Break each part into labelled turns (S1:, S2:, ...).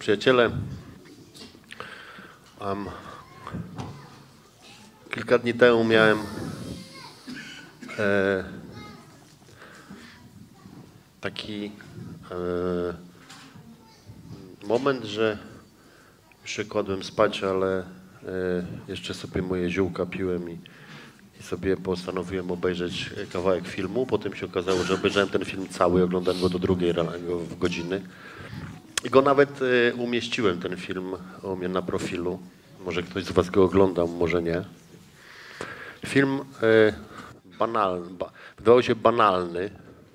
S1: Przyjaciele, kilka dni temu miałem taki moment, że się kładłem spać, ale jeszcze sobie moje ziółka piłem i sobie postanowiłem obejrzeć kawałek filmu. Potem się okazało, że obejrzałem ten film cały, oglądałem go do drugiej godziny. I go nawet umieściłem, ten film, u mnie na profilu. Może ktoś z was go oglądał, może nie. Film banalny, wydawał się banalny,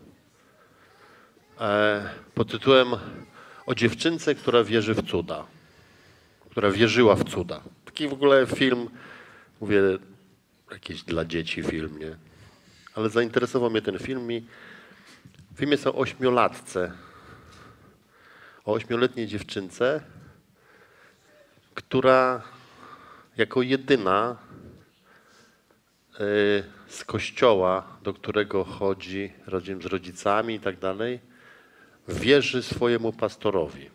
S1: pod tytułem o dziewczynce, która wierzy w cuda. Która wierzyła w cuda. Taki w ogóle film, mówię, jakiś dla dzieci film, nie? Ale zainteresował mnie ten film i w filmie są o 8-latce. O 8-letniej dziewczynce, która jako jedyna z kościoła, do którego chodzi razem z rodzicami i tak dalej, wierzy swojemu pastorowi.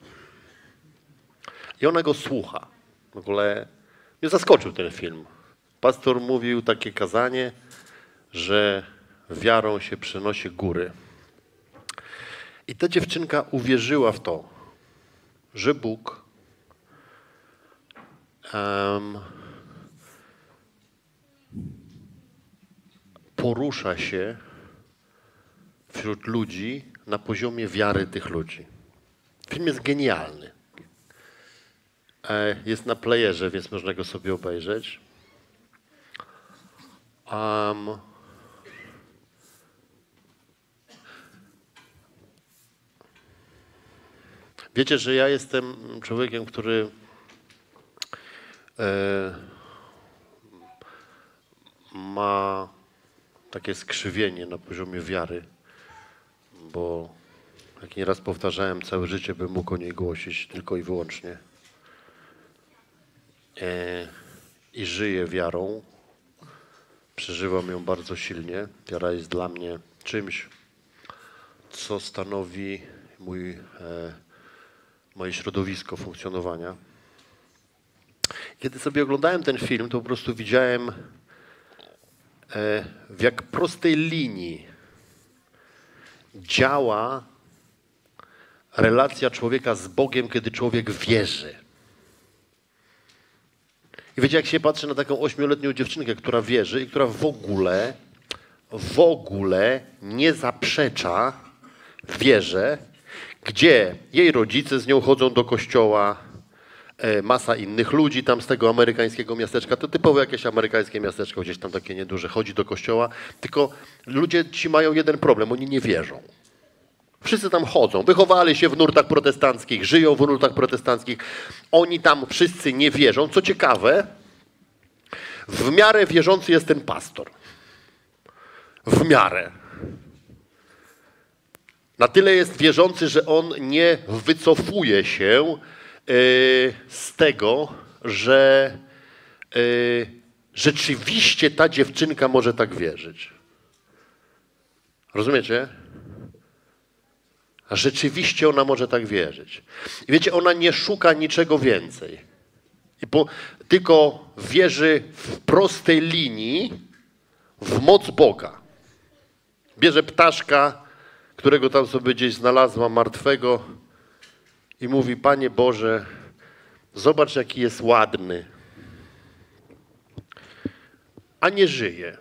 S1: I ona go słucha. W ogóle mnie zaskoczył ten film. Pastor mówił takie kazanie, że wiarą się przenosi góry. I ta dziewczynka uwierzyła w to, że Bóg porusza się wśród ludzi na poziomie wiary tych ludzi. Film jest genialny. Jest na playerze, więc można go sobie obejrzeć. Wiecie, że ja jestem człowiekiem, który ma takie skrzywienie na poziomie wiary, bo jak nieraz powtarzałem, całe życie bym mógł o niej głosić tylko i wyłącznie. I żyję wiarą, przeżywam ją bardzo silnie. Wiara jest dla mnie czymś, co stanowi moje środowisko funkcjonowania. Kiedy sobie oglądałem ten film, to po prostu widziałem, w jak prostej linii działa relacja człowieka z Bogiem, kiedy człowiek wierzy. I wiecie, jak się patrzy na taką 8-letnią dziewczynkę, która wierzy i która w ogóle nie zaprzecza wierze, gdzie jej rodzice z nią chodzą do kościoła, masa innych ludzi tam z tego amerykańskiego miasteczka, to typowo jakieś amerykańskie miasteczko, gdzieś tam takie nieduże, chodzi do kościoła, tylko ludzie ci mają jeden problem, oni nie wierzą. Wszyscy tam chodzą, wychowali się w nurtach protestanckich, żyją w nurtach protestanckich, oni tam wszyscy nie wierzą. Co ciekawe, w miarę wierzący jest ten pastor. W miarę. Na tyle jest wierzący, że on nie wycofuje się z tego, że rzeczywiście ta dziewczynka może tak wierzyć. Rozumiecie? A rzeczywiście ona może tak wierzyć. I wiecie, ona nie szuka niczego więcej. Tylko wierzy w prostej linii w moc Boga. Bierze ptaszka, którego tam sobie gdzieś znalazła martwego i mówi: Panie Boże, zobacz, jaki jest ładny, a nie żyje.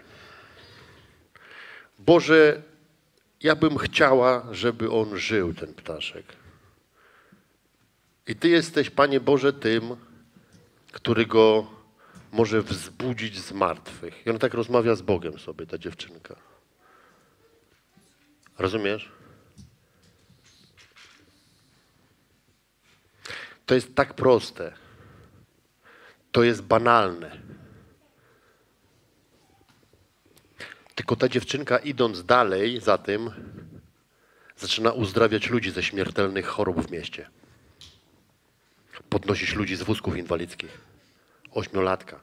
S1: Boże, ja bym chciała, żeby on żył, ten ptaszek. I Ty jesteś, Panie Boże, tym, który go może wzbudzić z martwych. I ona tak rozmawia z Bogiem sobie, ta dziewczynka. Rozumiesz? To jest tak proste. To jest banalne. Tylko ta dziewczynka, idąc dalej za tym, zaczyna uzdrawiać ludzi ze śmiertelnych chorób w mieście. Podnosić ludzi z wózków inwalidzkich. 8-latka.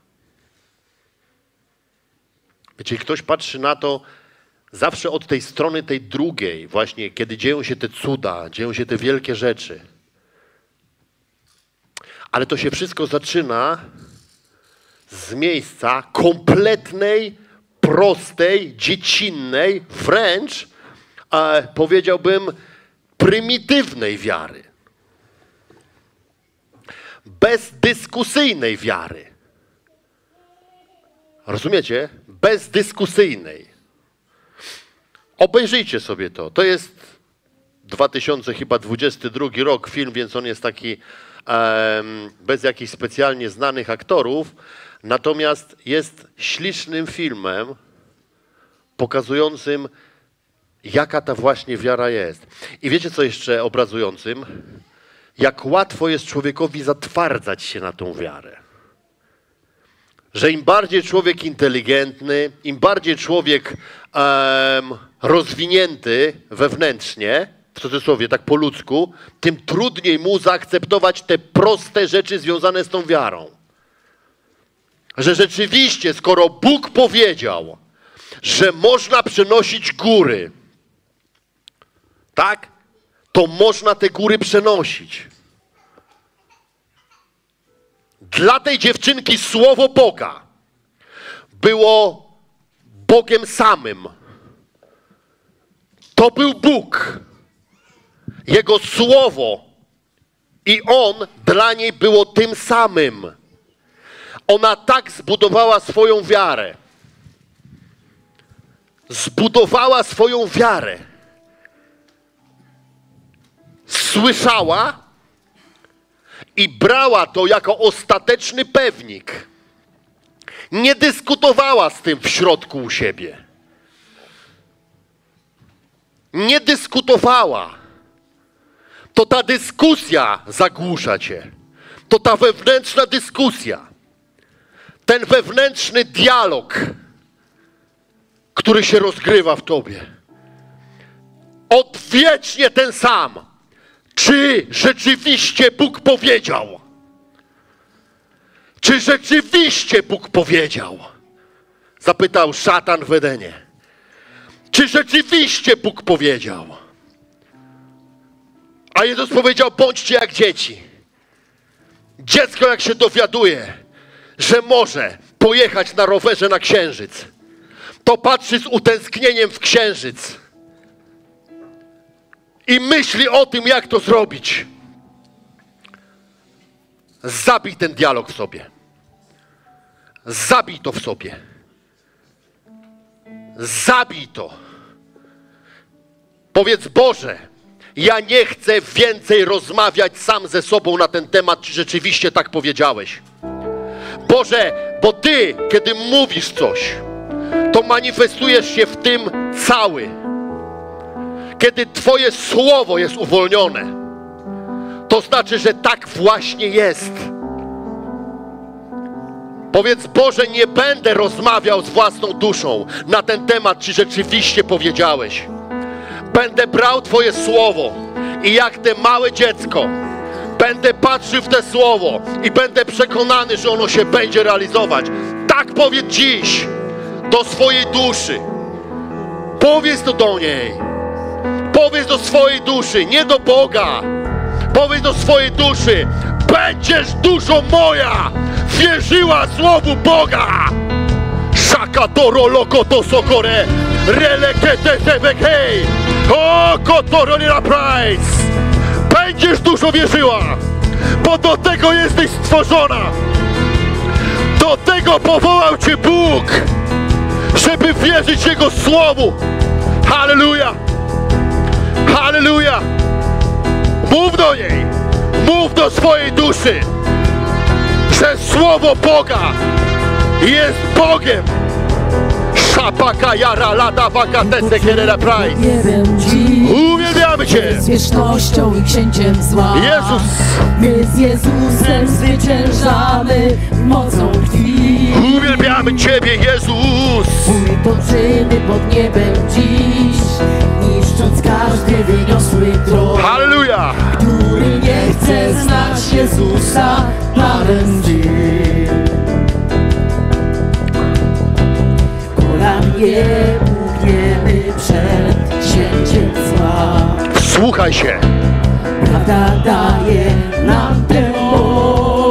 S1: Wiecie, ktoś patrzy na to zawsze od tej strony, tej drugiej, właśnie kiedy dzieją się te cuda, dzieją się te wielkie rzeczy. Ale to się wszystko zaczyna z miejsca kompletnej, prostej, dziecinnej, wręcz powiedziałbym prymitywnej wiary. Bezdyskusyjnej wiary. Rozumiecie? Bezdyskusyjnej. Obejrzyjcie sobie to. To jest 2022 rok film, więc on jest taki bez jakichś specjalnie znanych aktorów. Natomiast jest ślicznym filmem pokazującym, jaka ta właśnie wiara jest. I wiecie, co jeszcze obrazującym? Jak łatwo jest człowiekowi zatwardzać się na tą wiarę. Że im bardziej człowiek inteligentny, im bardziej człowiek rozwinięty wewnętrznie, w cudzysłowie, tak po ludzku, tym trudniej mu zaakceptować te proste rzeczy związane z tą wiarą. Że rzeczywiście, skoro Bóg powiedział, że można przenosić góry, tak? To można te góry przenosić. Dla tej dziewczynki słowo Boga było Bogiem samym. To był Bóg. Jego słowo i On dla niej było tym samym. Ona tak zbudowała swoją wiarę. Zbudowała swoją wiarę. Słyszała i brała to jako ostateczny pewnik. Nie dyskutowała z tym w środku u siebie. Nie dyskutowała. To ta dyskusja zagłusza cię. To ta wewnętrzna dyskusja. Ten wewnętrzny dialog, który się rozgrywa w tobie. Odwiecznie ten sam. Czy rzeczywiście Bóg powiedział? Czy rzeczywiście Bóg powiedział? Zapytał szatan w Edenie. Czy rzeczywiście Bóg powiedział? A Jezus powiedział, bądźcie jak dzieci. Dziecko jak się dowiaduje, że może pojechać na rowerze na księżyc, to patrzy z utęsknieniem w księżyc i myśli o tym, jak to zrobić. Zabij ten dialog w sobie. Zabij to w sobie. Zabij to. Powiedz, Boże, ja nie chcę więcej rozmawiać sam ze sobą na ten temat, czy rzeczywiście tak powiedziałeś. Boże, bo Ty, kiedy mówisz coś, to manifestujesz się w tym cały. Kiedy Twoje słowo jest uwolnione, to znaczy, że tak właśnie jest. Powiedz, Boże, nie będę rozmawiał z własną duszą na ten temat, czy rzeczywiście powiedziałeś. Będę brał Twoje słowo i jak te małe dziecko będę patrzył w te słowo i będę przekonany, że ono się będzie realizować. Tak powiedz dziś do swojej duszy. Powiedz to do niej. Powiedz do swojej duszy, nie do Boga. Powiedz do swojej duszy, będziesz duszą moja wierzyła słowu Boga. Shakatoro lokoto sokore relekete tebekej o kotorolira price. Będziesz duszą wierzyła, bo do tego jesteś stworzona. Do tego powołał Cię Bóg, żeby wierzyć Jego słowu. Halleluja! Halleluja! Mów do niej, mów do swojej duszy, że słowo Boga jest Bogiem. Szapaka jara lada wakatese kerera price. Uwielbiamy Cię.
S2: Z wiecznością i księciem zła.
S1: Jezus.
S2: My z Jezusem zwyciężamy mocą krwi.
S1: Uwielbiamy Ciebie, Jezus.
S2: Utoczymy pod niebem dziś, niszcząc każdy wyniosły tron.
S1: Halleluja.
S2: Który nie chce znać Jezusa na ten dzień. Kolan nie ugniemy przed księciem zła.
S1: Wsłuchaj się.
S2: Prawda daje nam tę moc.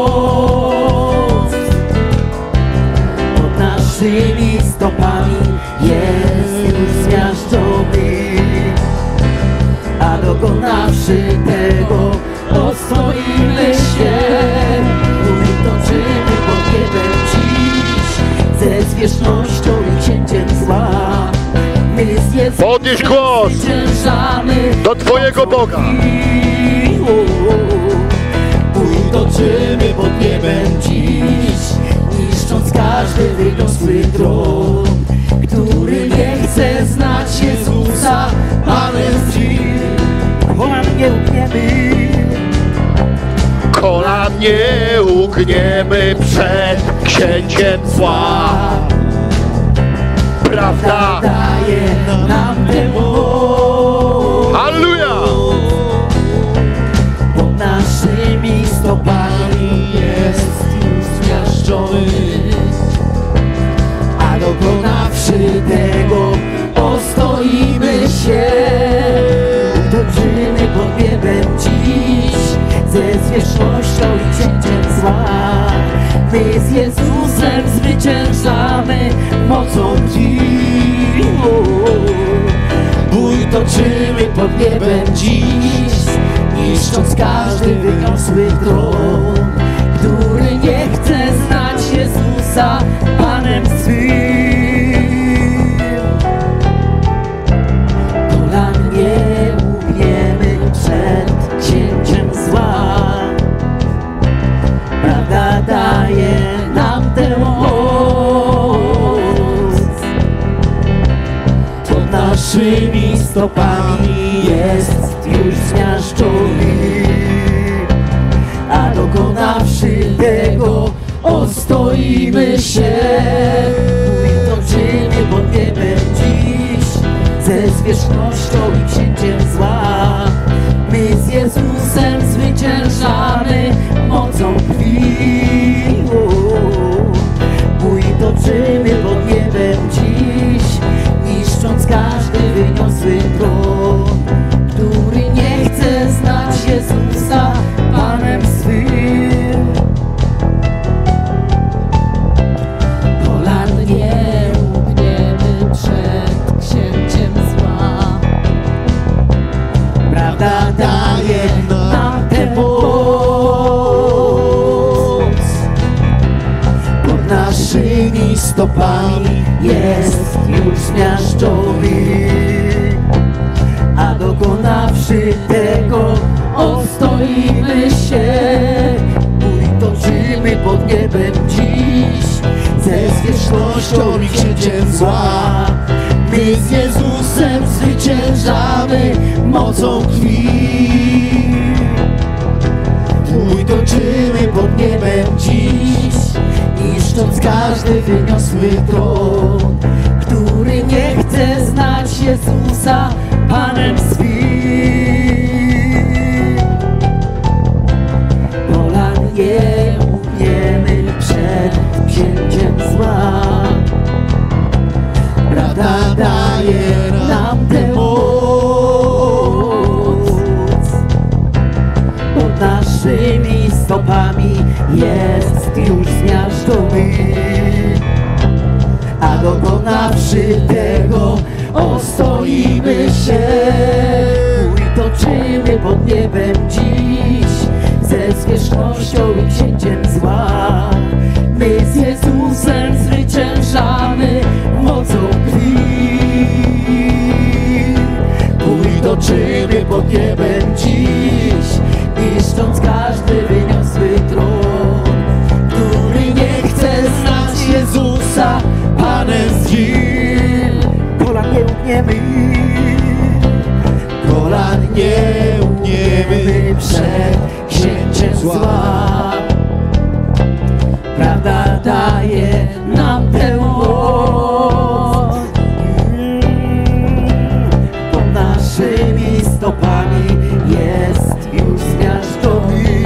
S1: mojego Boga.
S2: Toczymy pod niebem dziś, niszcząc każdy wyniosły tron, który nie chce znać Jezusa, Panem dziś. Kolan nie ugniemy,
S1: Kolan nie ugniemy przed księciem zła. Prawda
S2: daje nam tę moc.
S1: Halleluja!
S2: Pod naszymi stopami jest już zmiażdżony, a dokonawszy tego ostoimy się. Toczymy pod niebem dziś ze zwierzchnością i księciem zła. My z Jezusem zwyciężamy mocą krwi. Bój toczymy pod niebem dziś, niszcząc każdy wyniosły tron, który nie chce znać Jezusa Panem swym. Kolan nie ugniemy przed księciem zła. Prawda daje nam tę moc. Pod naszymi stopami jest już zmiażdżony, a dokonawszy tego ostoimy się. Bój toczymy pod niebem dziś ze zwierzchnością i księciem zła. My z Jezusem zwyciężamy mocą krwi. Bój toczymy pod niebem dziś, niszcząc każdy wyniosły tron, który nie chce znać Jezusa Panem swym. Kolan nie ugniemy przed księciem zła. Prawda daje nam tę moc. Pod naszymi stopami jest już zmiażdżony, a dokonawszy tego ostoimy się. Bój toczymy pod niebem dziś ze zwierzchnością i księciem zła. My z Jezusem zwyciężamy mocą krwi. Bój toczymy pod niebem dziś, niszcząc każdy wyniosły tron, który nie chce znać Jezusa Panem swym. Kolan nie ugniemy przed księciem zła. Prawda daje nam tę moc. Pod naszymi stopami jest już zmiażdżony, a dokonawszy tego ostoimy się. Bój toczymy pod niebem dziś ze zwierzchnością i księciem zła. My z Jezusem zwyciężamy mocą krwi. Bój toczymy pod niebem dziś, niszcząc każdy wyniosły tron, który nie chce znać Jezusa Panem swym. Kolan nie ugniemy, kolan nie ugniemy przed księciem zła. Prawda daje nam tę moc. Pod naszymi stopami jest już zmiażdżony,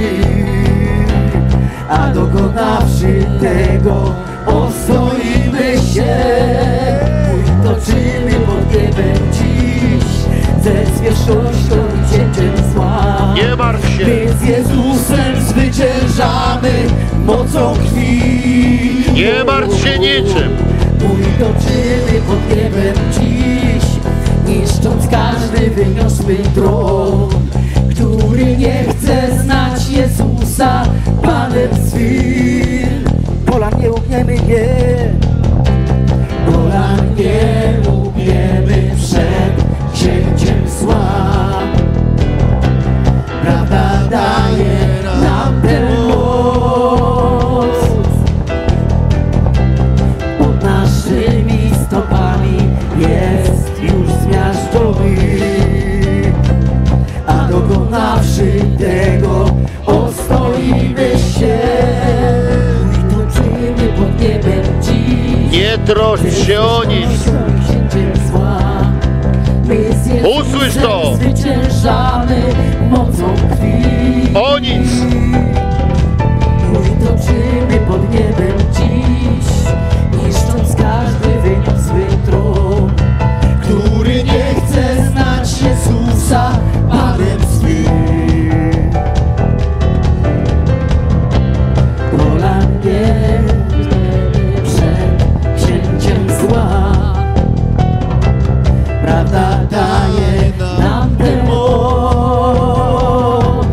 S2: a dokonawszy tego ostoimy się. Bój toczymy pod niebem dziś ze zwierzchnością i księciem zła.
S1: Nie martw się.
S2: My z Jezusem zwyciężamy mocą krwi.
S1: Nie martw się niczym.
S2: Bój toczymy pod niebem dziś, niszcząc każdy wyniosły tron, który nie chce znać Jezusa Panem swym. Kolan nie ugniemy, nie. Kolan nie ugniemy przed księciem zła. ostoimy się i toczymy pod niebem dziś.
S1: Nie troszcz się o nic. Usłysz to!
S2: Zwyciężamy mocą krwi.
S1: O nic!
S2: I toczymy pod niebem dziś, niszcząc każdy wyniosły tron, który nie chce znać Jezusa Panem swym. Pola nie przed księciem zła. Prawda daje nam tę moc.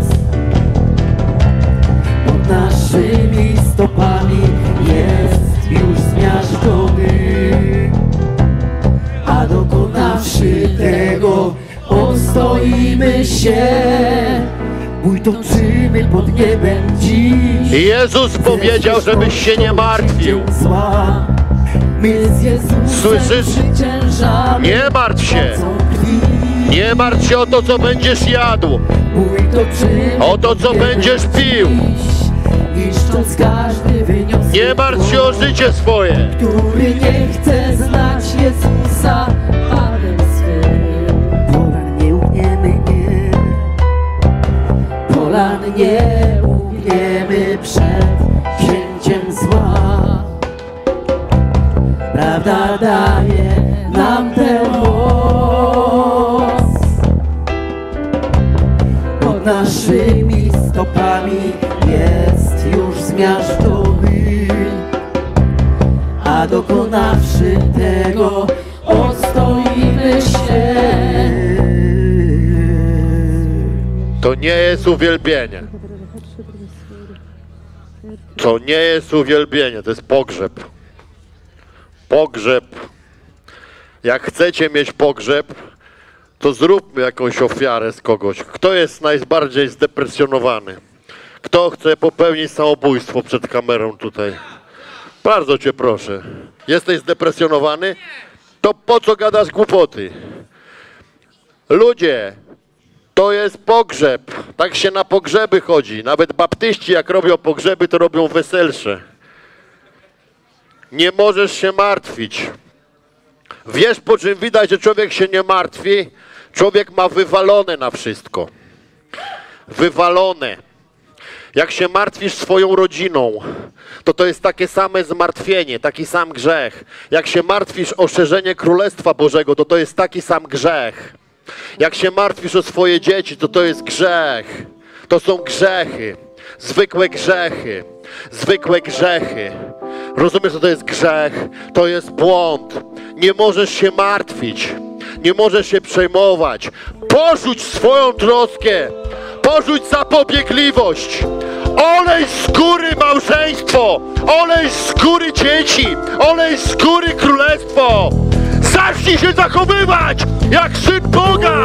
S2: Pod naszymi stopami jest już zmiażdżony, a dokonawszy tego ostoimy się. Bój toczymy pod niebem dziś.
S1: Jezus powiedział, żebyś się nie martwił.
S2: My z Jezusem
S1: Słyszysz?
S2: zwyciężamy.
S1: Nie martw się. Nie martw się o to, co będziesz jadł, o to, co będziesz pił. Nie martw się o życie swoje.
S2: Który nie chce znać Jezusa Panem swym. Polan nie ugniemy, nie. Polan nie ugniemy przed księciem zła. Prawda daje nam tę moc. Pod naszymi stopami jest już zmiażdżony, a dokonawszy tego ostoimy się.
S1: To nie jest uwielbienie. To nie jest uwielbienie, to jest pogrzeb. Pogrzeb. Jak chcecie mieć pogrzeb, to zróbmy jakąś ofiarę z kogoś. Kto jest najbardziej zdepresjonowany? Kto chce popełnić samobójstwo przed kamerą tutaj? Bardzo cię proszę. Jesteś zdepresjonowany? To po co gadasz głupoty? Ludzie, to jest pogrzeb. Tak się na pogrzeby chodzi. Nawet baptyści, jak robią pogrzeby, to robią weselsze. Nie możesz się martwić. Wiesz, po czym widać, że człowiek się nie martwi? Człowiek ma wywalone na wszystko. Wywalone. Jak się martwisz swoją rodziną, to jest takie same zmartwienie, taki sam grzech. Jak się martwisz o szerzenie Królestwa Bożego, to jest taki sam grzech. Jak się martwisz o swoje dzieci, to jest grzech. To są grzechy. Zwykłe grzechy. Zwykłe grzechy. Rozumiesz, co to jest grzech? To jest błąd. Nie możesz się martwić. Nie możesz się przejmować. Porzuć swoją troskę. Porzuć zapobiegliwość. Olej z góry małżeństwo. Olej z góry dzieci. Olej z góry królestwo. Zacznij się zachowywać jak syn Boga.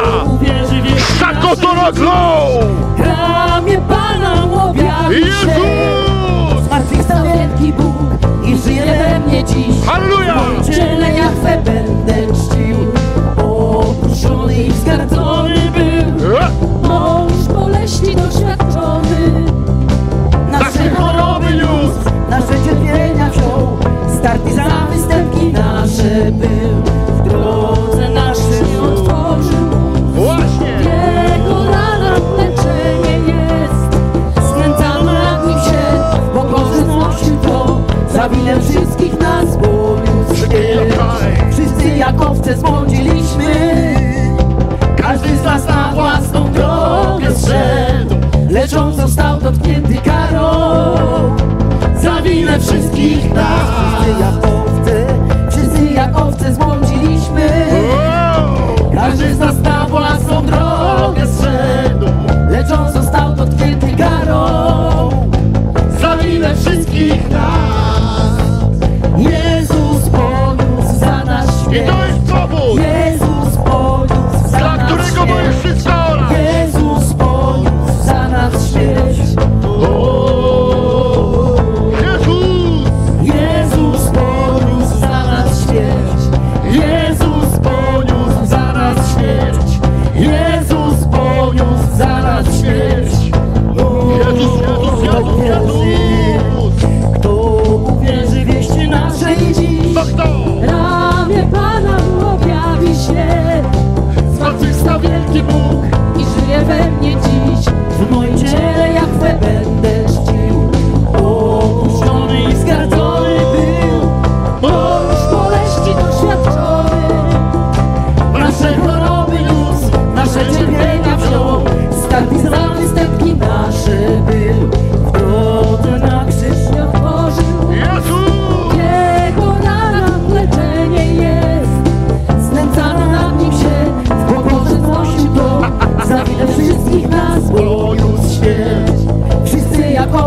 S1: Szakotoroglą.
S2: Ramię Pana objawi się.
S1: Jezus!
S2: Zmartwychwstał wielki Bóg i żyje we mnie dziś.
S1: Halleluja!
S2: Ciele Jahwe będę czcił. Opuszczony i wzgardzony był. Mąż boleści doświadczony. Nasze choroby niósł, nasze cierpienia wziął. Start i za występki nasze był. W drodze naszej otworzył.
S1: Właśnie!
S2: Jego rana leczenie jest. Znęcano nad nim się, bo Boże znosił to. Za winę wszystkich nas poniósł śmierć. Wszyscy jak owce zbłądziliśmy. Każdy z nas na własną drogę zszedł. Lecz on został dotknięty karą. Za winę wszystkich nas. Wszyscy jak owce zbłądziliśmy. Każdy z nas na własną drogę zszedł. Lecz on został dotknięty karą. Za winę wszystkich nas. Jezus poniósł za nas
S1: I
S2: śmierć.
S1: to jest powód,
S2: Jezus poniósł za
S1: dla
S2: nas
S1: którego możesz
S2: śmierć.
S1: wszystko olać.
S2: Jezus poniósł za nas śmierć.
S1: Jezus!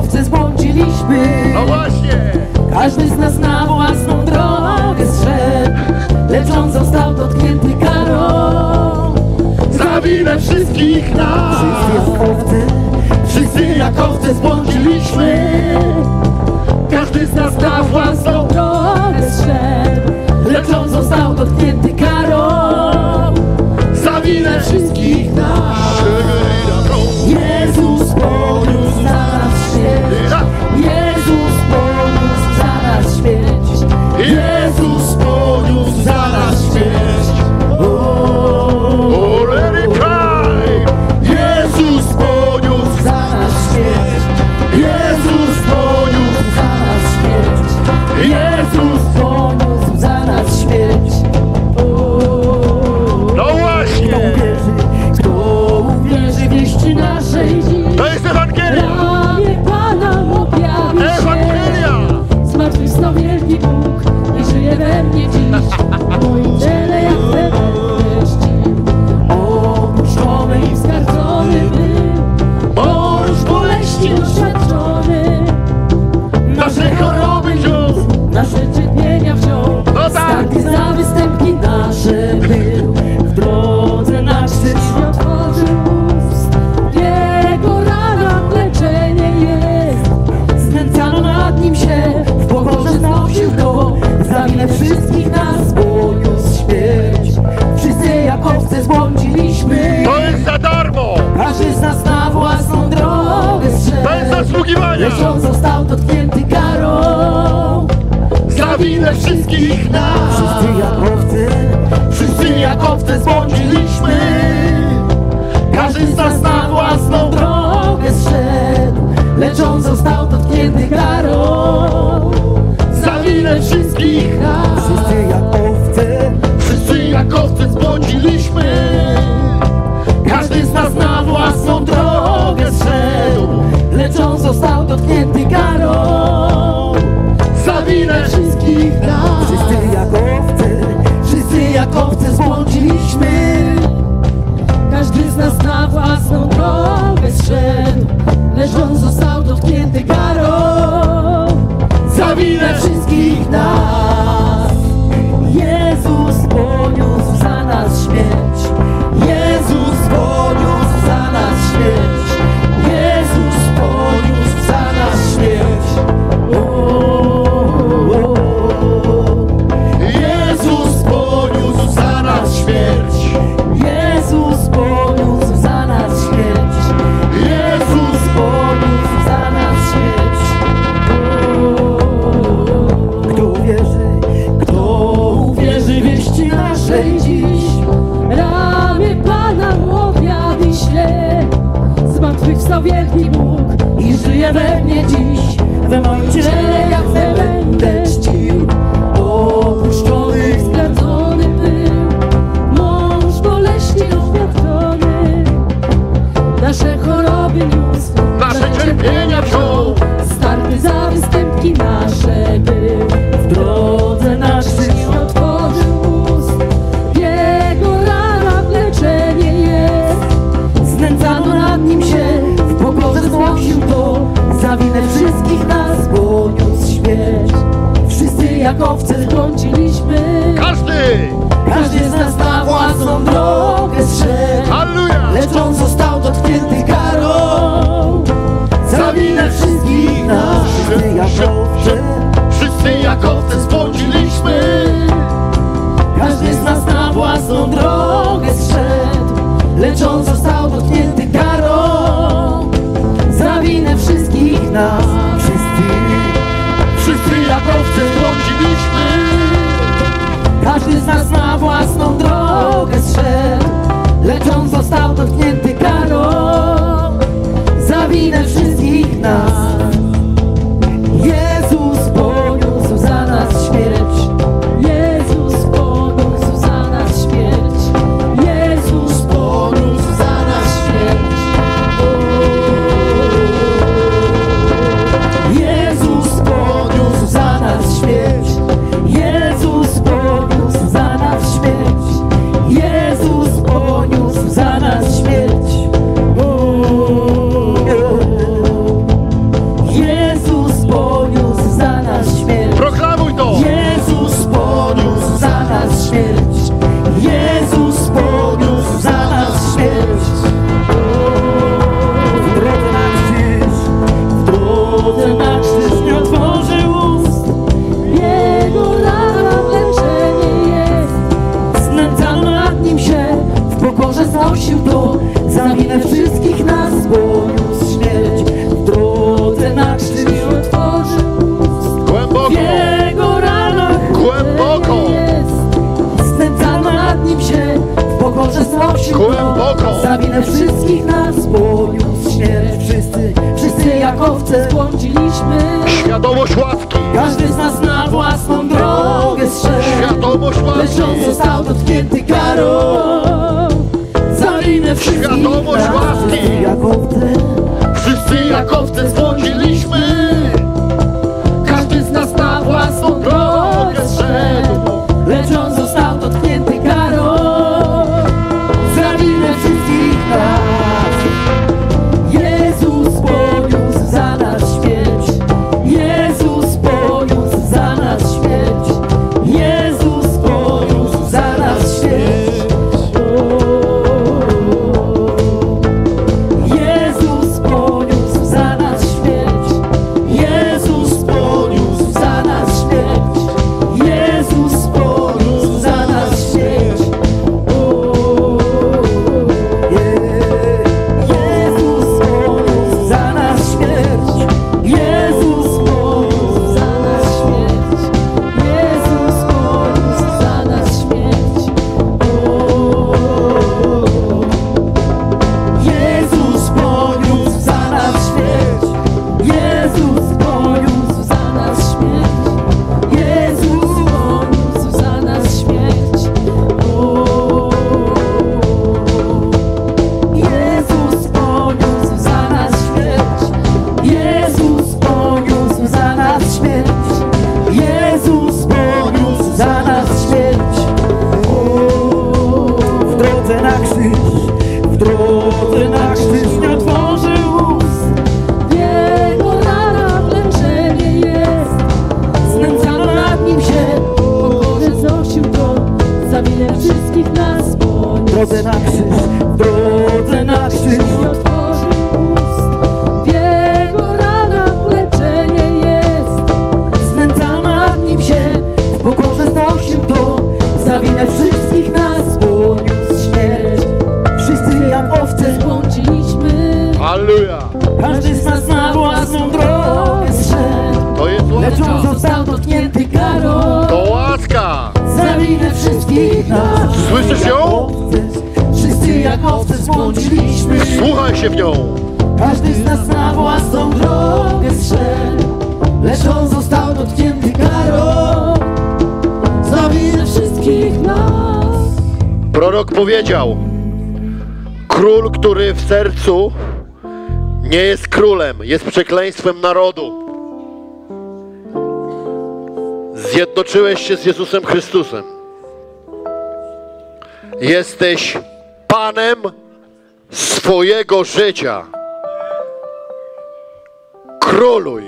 S2: owce zbłądziliśmy.
S1: No właśnie!
S2: Każdy z nas na własną drogę zszedł, lecz on został dotknięty karą.
S1: Za winę wszystkich nas!
S2: Wszyscy jak owce zbłądziliśmy. Każdy z nas na własną drogę zszedł, lecz on został dotknięty karą.
S1: Za winę
S2: Wszystkich nas Jezus poniósł za nas śmierć. Jezus poniósł za nas śmierć. Jezus poniósł za nas śmierć.
S1: Let it cry!
S2: Jezus poniósł za nas śmierć. Jezus poniósł za nas śmierć. Jezus poniósł za nas śmierć.
S1: No właśnie!
S2: Kto uwierzy wieści naszej dziś?
S1: To jest Ewangelia!
S2: Ramię Pana objawi się.
S1: Ewangelia!
S2: Zmartwychwstał wielki Bóg i żyje we mnie dziś. W moim ciele jak we wreszcie. Opuszczony i skarcony był, mąż boleści doświadczony. Nasze choroby wziął, nasze cierpienia wziął. Starty za występki nasze był. W drodze nasz nie otworzył ust. W jego ranach leczenie jest. Znęcano nad nim się, w pokorze znosił go. Za winę wszystkich nas poniósł śmierć. Wszyscy jak owce zbłądziliśmy.
S1: To jest za darmo!
S2: Każdy z nas na własną drogę zszedł.
S1: To jest zasługiwanie!
S2: Lecz on został dotknięty karą.
S1: Za winę wszystkich nas!
S2: Wszyscy jak owce zbłądziliśmy. Każdy z nas na własną drogę zszedł, lecz on został dotknięty karą.
S1: Za winę wszystkich nas! Wszyscy jak owce zbłądziliśmy.
S2: Każdy z nas na własną drogę zszedł, lecz on został dotknięty karą.
S1: Za winę
S2: Wszystkich nas. Wszyscy jak owce zbłądziliśmy. Każdy z nas na własną drogę zszedł, lecz on został dotknięty karą. Za winę wszystkich nas. Jezus poniósł za nas śmierć. Jezus poniósł za nas śmierć. Jezus poniósł za nas śmierć. Jezus poniósł za nas śmierć. Jezus poniósł za nas śmierć. Jezus poniósł za nas śmierć. Kto uwierzy wieści naszej dziś? Ramię Pana objawi się. Zmartwychwstał wielki Bóg i żyje we mnie dziś. We moim ciele jak we będę czcił. Opuszczony, zgadzony był, mąż boleści doświadczony. Nasze choroby niósł,
S1: nasze cierpienia wziął.
S2: Starty za występki nasze był. W drodze naszych nie otworzył ust. W jego ranach leczenie jest. Znęcano nad nim się, w pokorze znosił go. Za winę wszystkich nas poniósł śmierć. Wszyscy jak owce zbłądziliśmy. Każdy z nas na własną drogę zszedł.
S1: Halleluja!
S2: Lecz on został dotknięty karą. Za winę wszystkich nas.
S1: Wszyscy jak owce zbłądziliśmy.
S2: Każdy z nas na własną drogę zszedł, lecz on został dotknięty karą. Za winę wszystkich nas. Wszyscy jak owce zbłądziliśmy. Każdy z nas na własną drogę zszedł, lecz on został dotknięty karą. Za winę wszystkich nas. Jezus poniósł za nas śmierć. Jezus poniósł za nas śmierć. Jezus poniósł za nas śmierć. Jezus poniósł za nas śmierć. Jezus poniósł za nas śmierć. Jezus poniósł za nas śmierć. jak owce zbłądziliśmy.
S1: Świadomość łaski.
S2: Każdy z nas na własną drogę zszedł.
S1: Świadomość
S2: Lecz on
S1: łaski.
S2: został dotknięty karą. Za winę wszystkich
S1: Świadomość
S2: nas.
S1: łaski.
S2: Jak owce,
S1: Wszyscy jak owce zbłądziliśmy.
S2: każdy z nas na własną drogę zszedł. Lecz on został dotknięty karą. Za winę wszystkich nas. Jezus poniósł za nas śmierć. Jezus poniósł za nas śmierć. Jezus poniósł za nas śmierć. Jezus poniósł za nas śmierć. Jezus poniósł za nas śmierć. Jezus poniósł za nas śmierć. Jezus poniósł za nas śmierć. Jezus poniósł za nas śmierć. Jezus poniósł za nas śmierć. Jezus poniósł za nas śmierć. Jezus poniósł za nas śmierć. Jezus poniósł za nas śmierć. Jezus poniósł za nas śmierć. Jezus poniósł za nas śmierć. Jezus poniósł za nas śmierć. W drodze na krzyż, w drodze na krzyż nie otworzył ust. W jego ranach leczenie jest. Znęcano nad nim się, pokorze znosił go. Za winę wszystkich nas poniósł. W drodze na krzyż, w drodze na krzyż nie otworzył ust. W jego ranach leczenie jest. Znęcano nad nim się, w pokorze znosił go. Za winę wszystkich nas poniósł śmierć. Wszyscy jak owce zbłądziliśmy.
S1: Halleluja.
S2: Każdy z nas na własną drogę zszedł.
S1: To jest
S2: Lecz on
S1: łaska.
S2: został dotknięty karą.
S1: To łaska.
S2: Za winę wszystkich nas.
S1: Słyszysz ją?
S2: Wszyscy jak owce zbłądziliśmy.
S1: Słuchaj się w nią.
S2: Każdy z nas na własną drogę zszedł. Lecz on został dotknięty karą. Za winę wszystkich nas.
S1: Prorok powiedział: król, który w sercu nie jest królem, jest przekleństwem narodu. Zjednoczyłeś się z Jezusem Chrystusem. Jesteś Panem swojego życia. Króluj.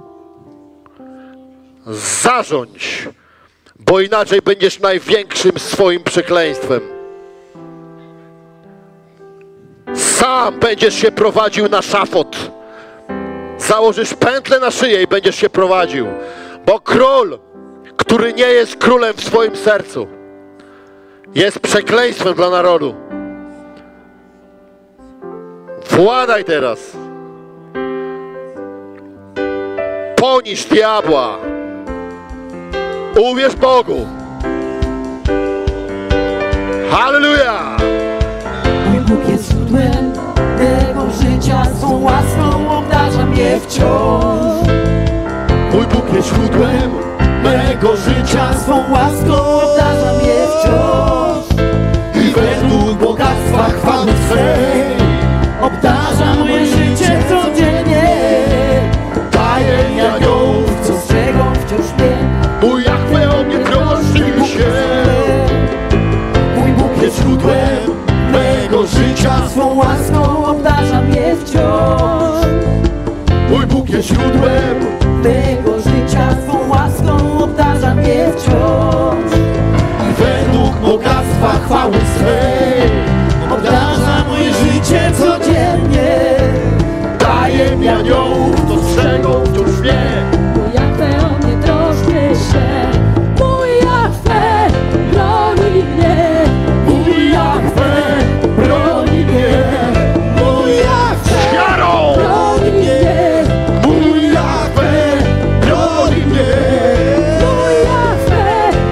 S1: Zarządź, bo inaczej będziesz największym swoim przekleństwem. Sam będziesz się prowadził na szafot. Założysz pętlę na szyję i będziesz się prowadził. Bo król, który nie jest królem w swoim sercu, jest przekleństwem dla narodu. Władaj teraz. Poniż diabła. Uwierz Bogu. Halleluja!
S2: Mój Bóg jest źródłem tego życia, swą łaską obdarza mnie wciąż.
S1: Mój Bóg jest źródłem mego życia,
S2: Swą łaską obdarza mnie wciąż.
S1: i według bogactwa chwały swej
S2: Obdarza moje życie codziennie.
S1: daje mi aniołów,
S2: Co strzegą wciąż mnie.
S1: mój Jahwe o mnie troszczy się.
S2: Mój Bóg
S1: Jest źródłem mego życia,
S2: swą łaską obdarza mnie wciąż.
S1: mój Bóg jest źródłem
S2: Tego życia swą łaską obdarza mnie wciąż.
S1: i według bogactwa chwały swej
S2: Obdarza moje życie codziennie.
S1: daje mi aniołów, to strzegą wciąż mnie.
S2: Mój Jahwe o mnie troszczy się. Mój Jahwe broni mnie.
S1: Mój Jahwe broni mnie.
S2: Mój Jahwe
S1: Wiarą!
S2: broni mnie.
S1: Mój Jahwe broni mnie.
S2: Mój Jahwe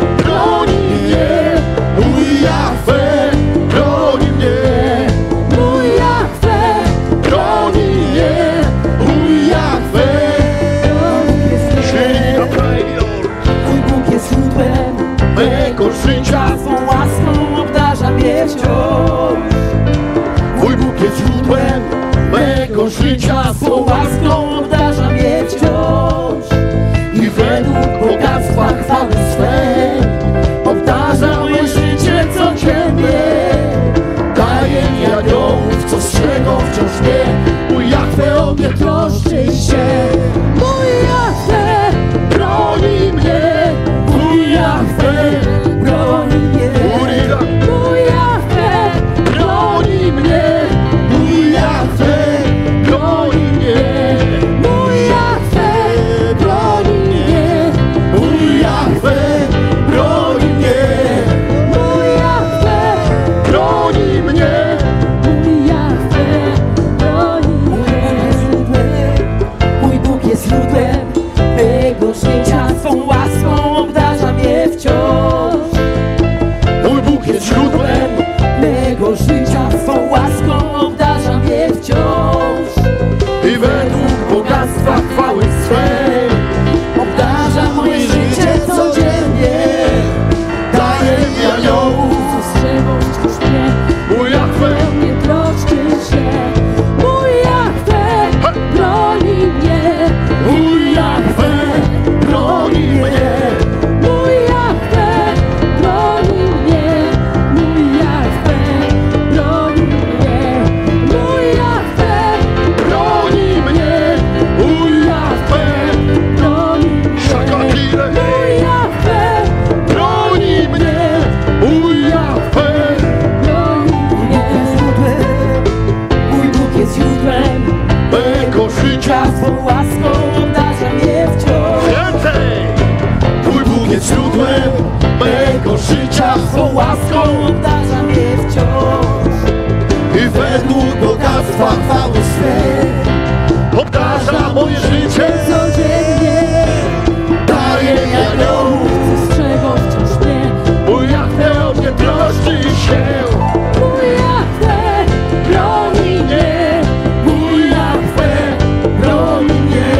S2: życia, swą łaską obdarza mnie wciąż.
S1: Więcej!
S3: Mój Bóg jest źródłem mego życia,
S2: Swą łaską obdarza mnie wciąż.
S3: i według bogactwa chwały swej
S1: Obdarza moje życie!
S2: Codziennie
S3: daje mi aniołów.
S2: strzegą wciąż mnie.
S1: Mój Jahwe o mnie troszczy się!
S2: Mój Jahwe broni mnie.
S3: Mój Jahwe broni mnie.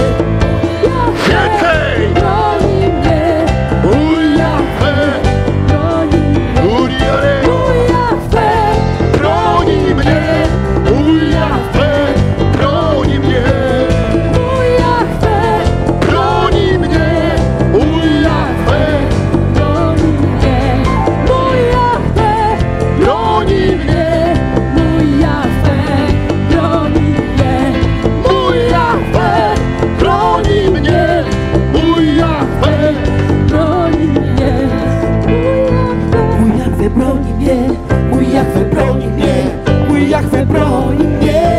S1: Więcej!
S2: Broni mnie.
S3: Mój Jahwe
S2: Broni mnie.
S1: Uriare!
S2: Mój Jahwe
S1: Broni mnie!
S3: Mój Jahwe
S1: Broni mnie!
S2: Mój Jahwe
S1: Broni mnie!
S3: Mój Jahwe
S2: broni mnie. Mój Jahwe
S1: Broni mnie!
S2: Mój Jahwe broni mnie.
S1: Mój Jahwe broni mnie! Mój Jahwe
S2: Broni mnie.
S3: Mój Jahwe broni mnie. Mój Jahwe broni mnie. Mój Jahwe broni mnie.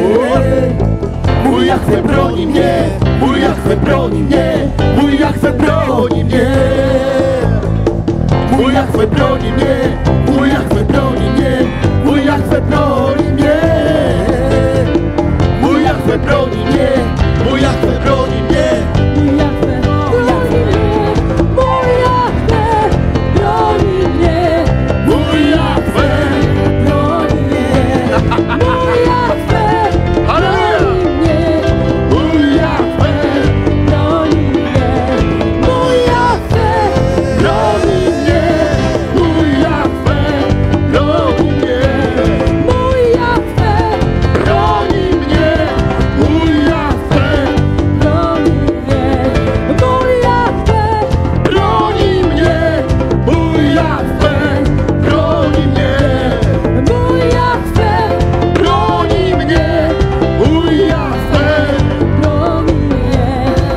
S3: Mój Jahwe broni mnie. Mój Jahwe broni mnie. Mój Jahwe broni mnie. Mój Jahwe broni mnie. Mój Jahwe broni mnie. Mój Jahwe broni mnie. Mój Jahwe broni mnie. Mój Jahwe broni mnie.
S2: Mój Jahwe broni mnie.
S3: Mój Jahwe
S2: Broni mnie. Mój Jahwe
S1: Halleluja!
S2: broni mnie.
S3: Mój Jahwe
S2: Broni mnie. Mój Jahwe
S3: broni mnie. Mój Jahwe broni mnie.
S2: Mój Jahwe
S3: Broni mnie. Mój Jahwe
S2: broni mnie. Mój Jahwe
S3: broni mnie. Mój Jahwe broni mnie.
S2: Mój Jahwe
S3: Broni mnie. Mój Jahwe
S2: broni mnie.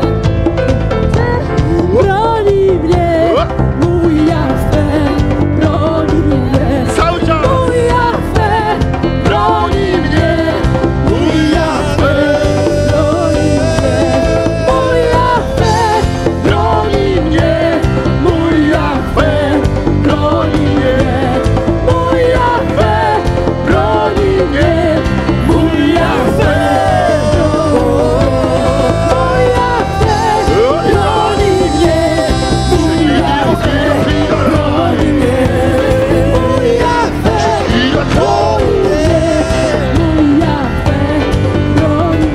S2: Broni mnie. Mój Jahwe broni mnie.
S1: Cały czas!
S2: Mój Jahwe
S3: broni mnie. Mój Jahwe
S2: broni mnie. Mój Jahwe
S3: broni mnie. Mój Jahwe broni mnie.
S2: Mój Jahwe
S3: Broni mnie. Mój Jahwe broni mnie. Mój Jahwe broni mnie. Mój Jahwe broni mnie. Mój Jahwe broni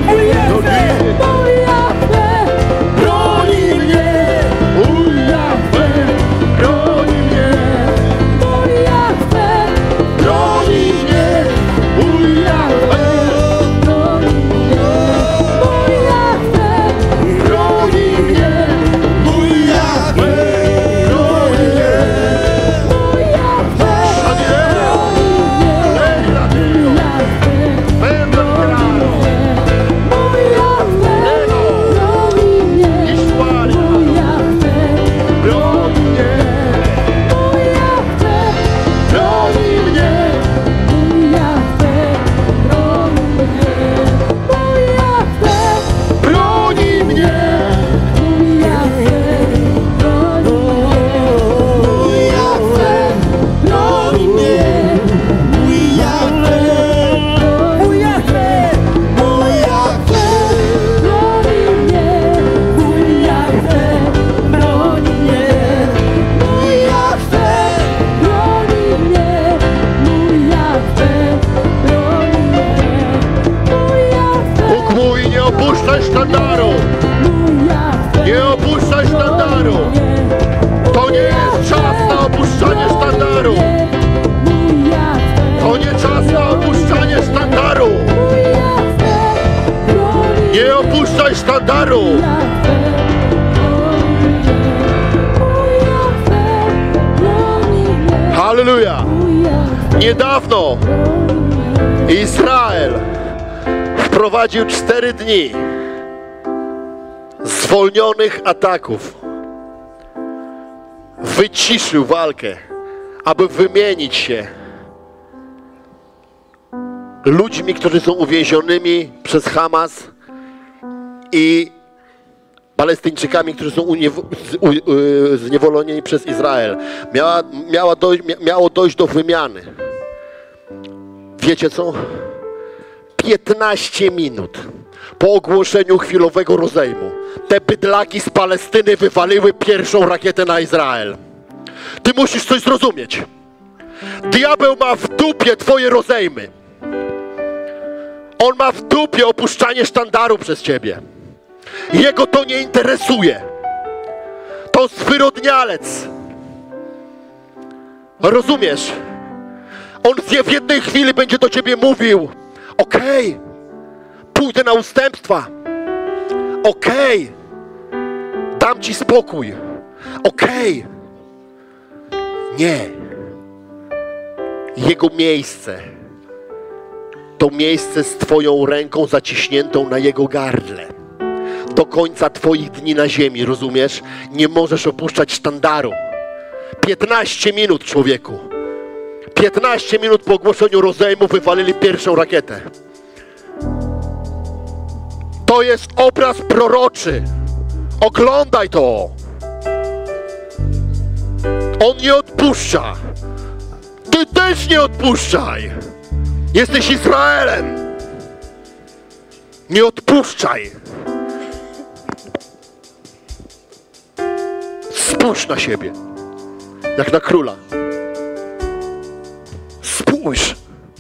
S3: mnie. Mój Jahwe broni mnie. Broni mnie. Mój Jahwe broni mnie. Mój Jahwe broni mnie.
S1: Będę grał! Historia!
S3: Broni mnie. Broni mnie. Broni mnie. Mój Jahwe broni mnie. Mój Jahwe. Mój Jahwe. Mój Jahwe broni mnie. Mój Jahwe broni mnie. Mój Jahwe broni mnie. Mój Jahwe broni mnie.
S1: Bóg mówi, nie opuszczaj sztandaru! Nie opuszczaj sztandaru! To nie jest czas na opuszczanie sztandaru! To nie czas na opuszczanie sztandaru! Nie opuszczaj sztandaru! Halleluja! Niedawno Izrael wprowadził 4 dni zwolnionych ataków. Wyciszył walkę, aby wymienić się ludźmi, którzy są uwięzionymi przez Hamas i Palestyńczykami, którzy są zniewoleni przez Izrael. Miało dojść do wymiany. Wiecie co? 15 minut po ogłoszeniu chwilowego rozejmu te bydlaki z Palestyny wywaliły pierwszą rakietę na Izrael. Ty musisz coś zrozumieć. Diabeł ma w dupie twoje rozejmy. On ma w dupie opuszczanie sztandaru przez ciebie. Jego to nie interesuje. To zwyrodnialec. Rozumiesz? On w jednej chwili będzie do ciebie mówił: okej, pójdę na ustępstwa. Okej, dam ci spokój. Okej. Nie. Jego miejsce to miejsce z twoją ręką zaciśniętą na jego gardle. Do końca twoich dni na ziemi, rozumiesz? Nie możesz opuszczać sztandaru. 15 minut, człowieku. 15 minut po ogłoszeniu rozejmu wywalili pierwszą rakietę. To jest obraz proroczy. Oglądaj to. On nie odpuszcza. Ty też nie odpuszczaj. Jesteś Izraelem. Nie odpuszczaj. Spójrz na siebie, jak na króla. Spójrz.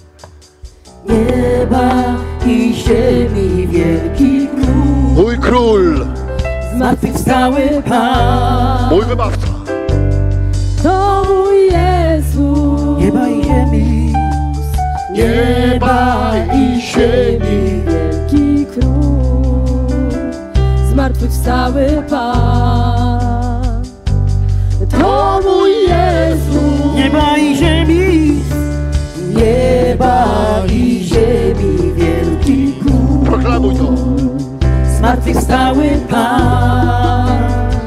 S2: Nieba i ziemi wielki król,
S1: Mój król,
S2: zmartwychwstały Pan,
S1: mój wybawca.
S2: to mój Jezus.
S3: Nieba i ziemi,
S2: Nieba i ziemi wielki król, zmartwychwstały Pan, to mój Jezus.
S3: nieba i ziemi,
S2: Nieba i ziemi wielki król,
S1: Proklamuj to.
S2: zmartwychwstały Pan,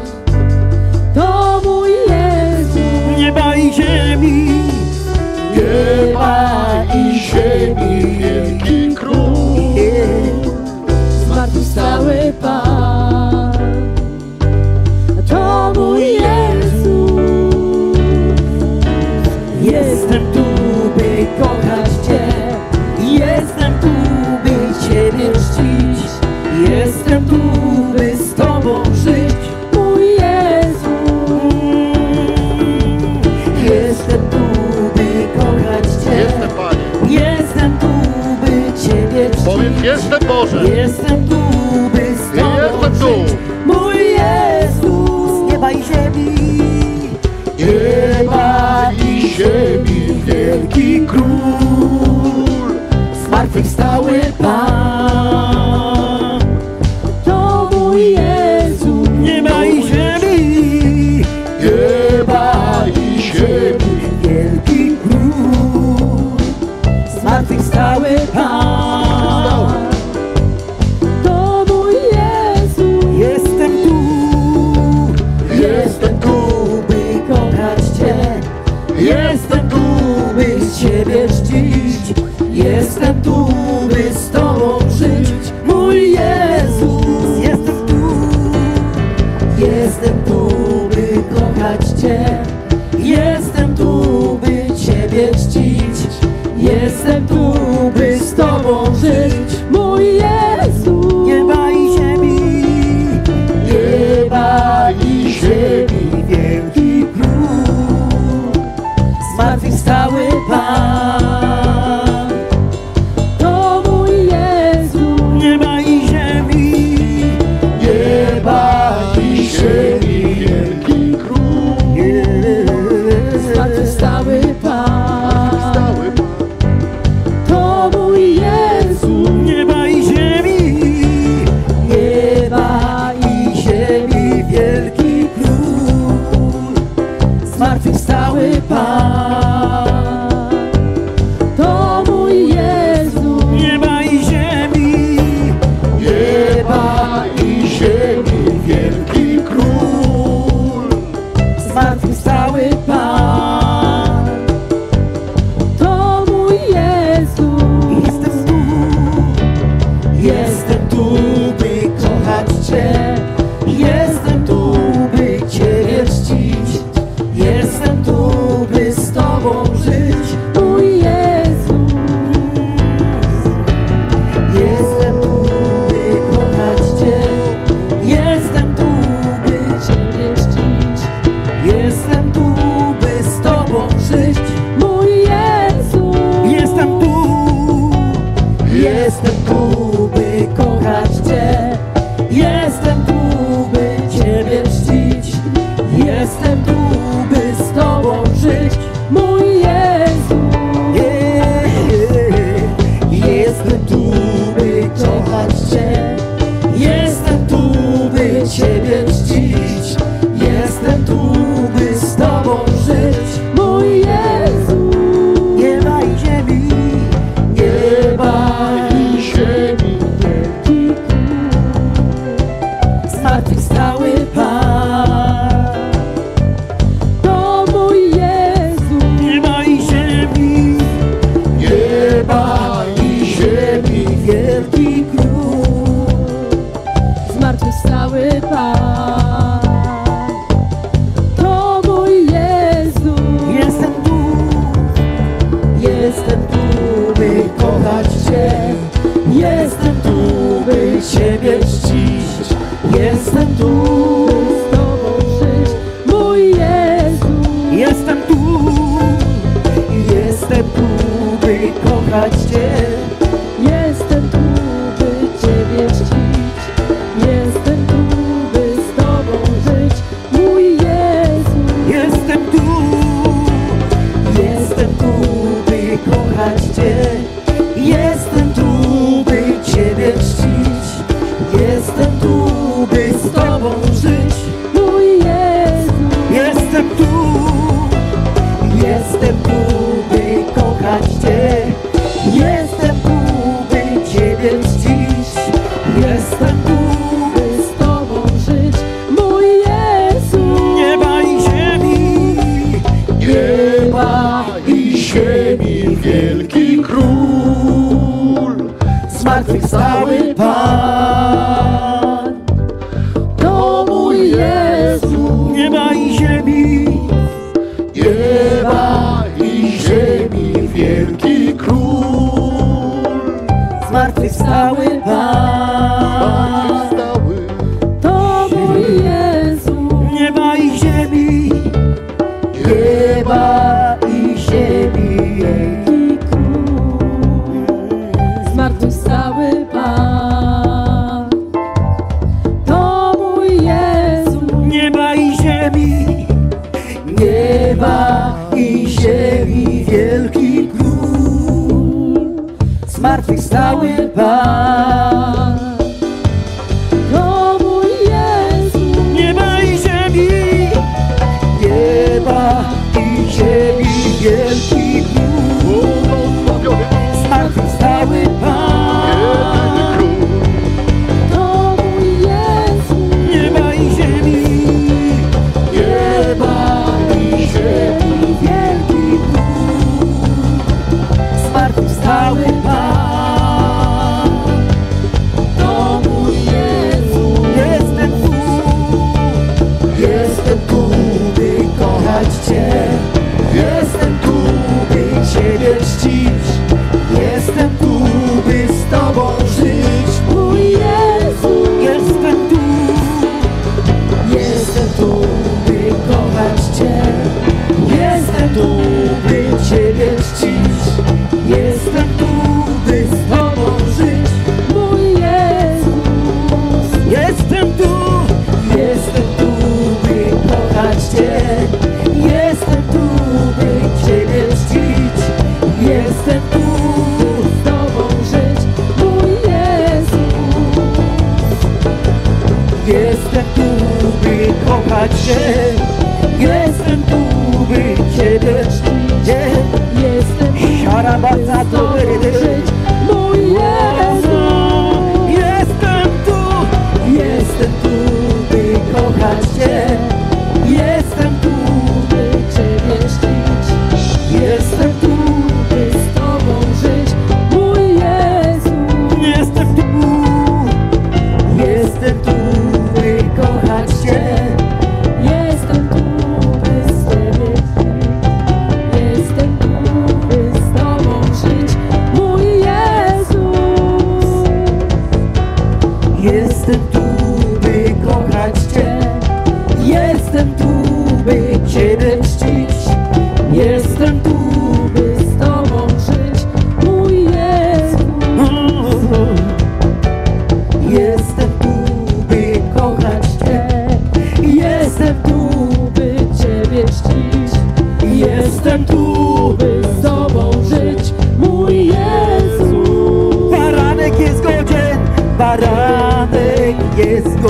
S2: to mój Jezus.
S3: nieba i ziemi,
S2: Nieba i ziemi wielki król, zmartwychwstały Pan, to mój Jezus. Jestem tu, by kochać Cię, jestem tu, by Ciebie czcić, jestem tu, by z Tobą żyć, mój Jezu. Jestem tu, by kochać Cię,
S1: Jestem, Panie.
S2: jestem tu, by Ciebie czcić,
S1: Powiedz, jestem,
S3: kochać Cię. Jestem tu, by Ciebie czcić. Jestem tu, by z Tobą żyć.
S2: Mój Jezu,
S3: Jestem tu, by kochać Cię. Jestem tu, by
S2: Ciebie czcić.
S3: Jestem tu, by z Tobą żyć.
S2: Mój Jezu,
S3: Jestem tu, by kochać Cię. Jestem tu, by Ciebie czcić. Jestem tu, by z Tobą żyć.
S2: mój Jezu,
S3: Jestem tu, by kochać Cię. Jestem tu, by Ciebie czcić. Jestem tu, by z Tobą żyć.
S2: mój Jezu,
S3: Nieba i ziemi, nieba i ziemi,
S2: wielki król.
S3: zmartwychwstały Pan.
S2: To mój Jezu,
S3: Nieba i ziemi, wielki król.
S2: zmartwychwstały Pan. To mój Jezu,
S3: Jestem tu, by kochać Cię. Jestem tu, by Ciebie czcić. Jestem tu,
S2: z Tobą żyć. Mój Jezu,
S3: jestem tu, by kochać Cię.
S2: jestem tu, by Ciebie czcić. Jestem tu, by z Tobą żyć. Mój Jezu,
S3: Jestem tu, by kochać Cię. Jestem tu, by Ciebie czcić. Jestem tu, by z Tobą żyć.
S2: mój Jezu,
S3: Jestem tu, by kochać Cię. Jestem tu, by Ciebie czcić. Jestem tu,
S2: by z Tobą żyć. Mój Jezu,
S3: nieba i ziemi,
S1: wielki król,
S3: zmartwychwstały Pan.
S2: to mój Jezu,
S3: Nieba i ziemi,
S1: wielki król,
S3: zmartwychwstały Pan.
S1: stały.
S2: to mój Jezu,
S3: Nieba i ziemi,
S2: wielki król, zmartwychwstały Pan. To mój Jezu,
S3: nieba i ziemi, wielki król, zmartwychwstały Pan.
S2: to mój Jezu,
S3: Nieba i ziemi, wielki król, zmartwychwstały Pan.
S2: to mój Jezu,
S3: Nieba i ziemi, wielki król, zmartwychwstały Pan.
S2: to mój Jezu,
S3: Jestem tu, by kochać Cię. Jestem tu, by Ciebie czcić. Jestem tu, by z Tobą żyć.
S2: mój Jezu,
S3: Jestem tu, by kochać Cię. Jestem tu, by Ciebie czcić. Jestem tu, by z Tobą żyć.
S2: mój Jezu,
S3: Jestem tu, by kochać Cię. Jestem tu, by Ciebie czcić. Jestem tu,
S2: z Tobą żyć. Mój Jezu,
S3: jestem tu, by kochać Cię. Jestem tu, by Ciebie czcić.
S2: jestem tu, by
S3: Siarabata
S2: z
S3: to
S2: Tobą żyć. Mój Jezu,
S3: Jestem tu, by kochać Cię. Jestem tu,
S2: by Ciebie czcić.
S3: jestem tu,
S2: By z Tobą żyć. Mój Jezu,
S3: jestem tu,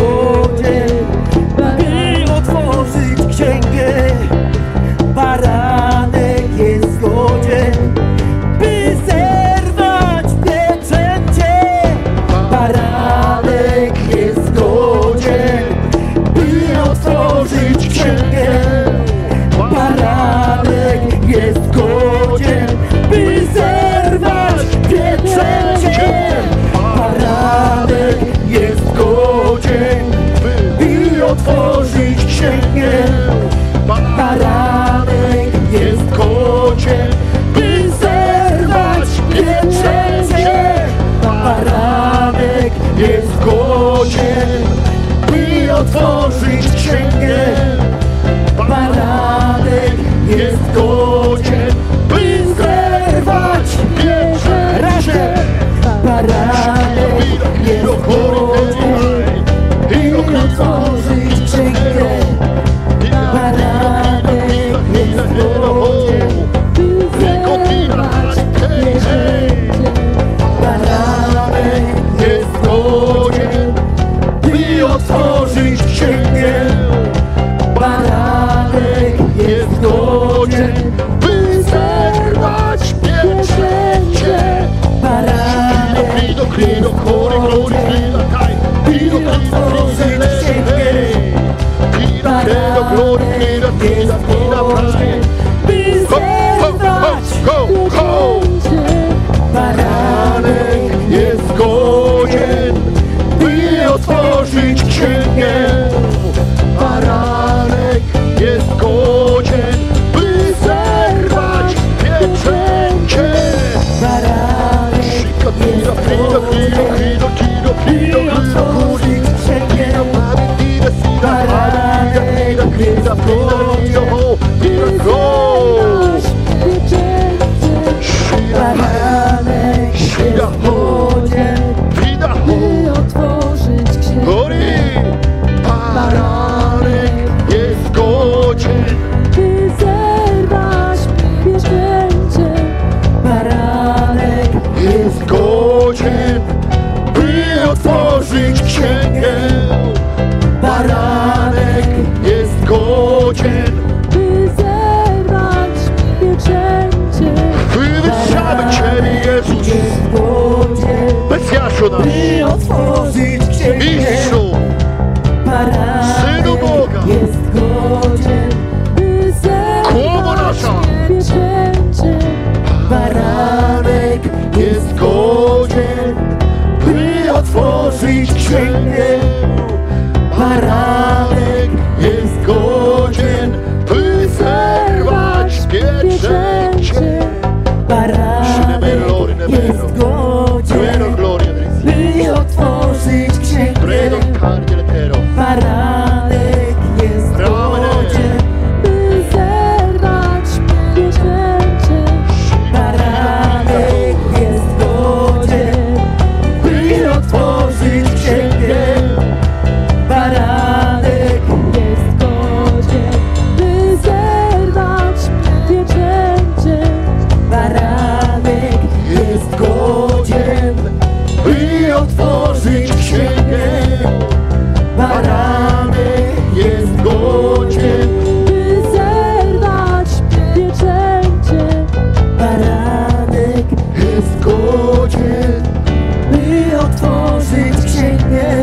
S3: godzien, by otworzyć księgę. Baranek jest godzien, by zerwać pieczęcie. Baranek jest godzien, by otworzyć księgę. Baranek jest godzien, by zerwać pieczęcie. Baranek jest godzien, by otworzyć księgę. Baranek jest godzien, by zerwać pieczęcie. Baranek jest godzien, by otworzyć księgę. Baranek jest godzien, by zerwać pieczęcie. Baranek jest godzien, by otworzyć księgę. Baranek jest godzien, by zerwać pieczęcie. Baranek jest godzien, by otworzyć księgę. Baranek jest godzien, by zerwać pieczęcie. Baranek jest godzien, by otworzyć księgę. Baranek jest godzien, by zerwać pieczęcie. Baranek jest godzien, by otworzyć księgę. Baranek jest godzien, by zerwać pieczęcie. Baranek jest godzien, by otworzyć księgę. Baranek jest godzien, by zerwać pieczęcie. Baranek jest godzien, by otworzyć księgę. Baranek jest godzien, by zerwać pieczęcie. Baranek jest godzien, by otworzyć księgę. Baranek jest godzien, by zerwać pieczęcie.
S1: Wywyższamy Ciebie, Jezus,
S3: Jest godzien,
S1: Mesjaszu nasz,
S3: by otworzyć księgę.
S1: Mistrzu, Synu Boga,
S3: jest godzien, by
S1: Głowo nasza.
S3: zerwać pieczęcie. Baranek jest godzien, by otworzyć księgę. Baranek jest godzien, by zerwać pieczęcie. Baranek jest godzien, by otworzyć księgę. Baranek jest godzien, by zerwać pieczęcie. Baranek jest godzien, by otworzyć księgę. Baranek jest godzien, by zerwać pieczęcie. Baranek jest godzien, by otworzyć księgę. Baranek jest godzien, by zerwać pieczęcie. Baranek jest godzien, by otworzyć księgę.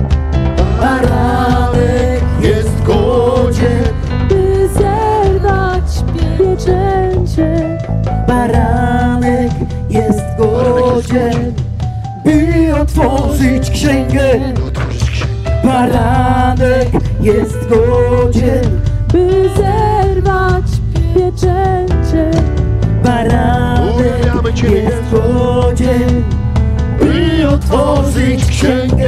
S3: Baranek jest godzien, by zerwać pieczęcie. Baranek jest godzien, by otworzyć księgę. Baranek jest godzien, by zerwać pieczęcie. Baranek jest godzien, by otworzyć księgę.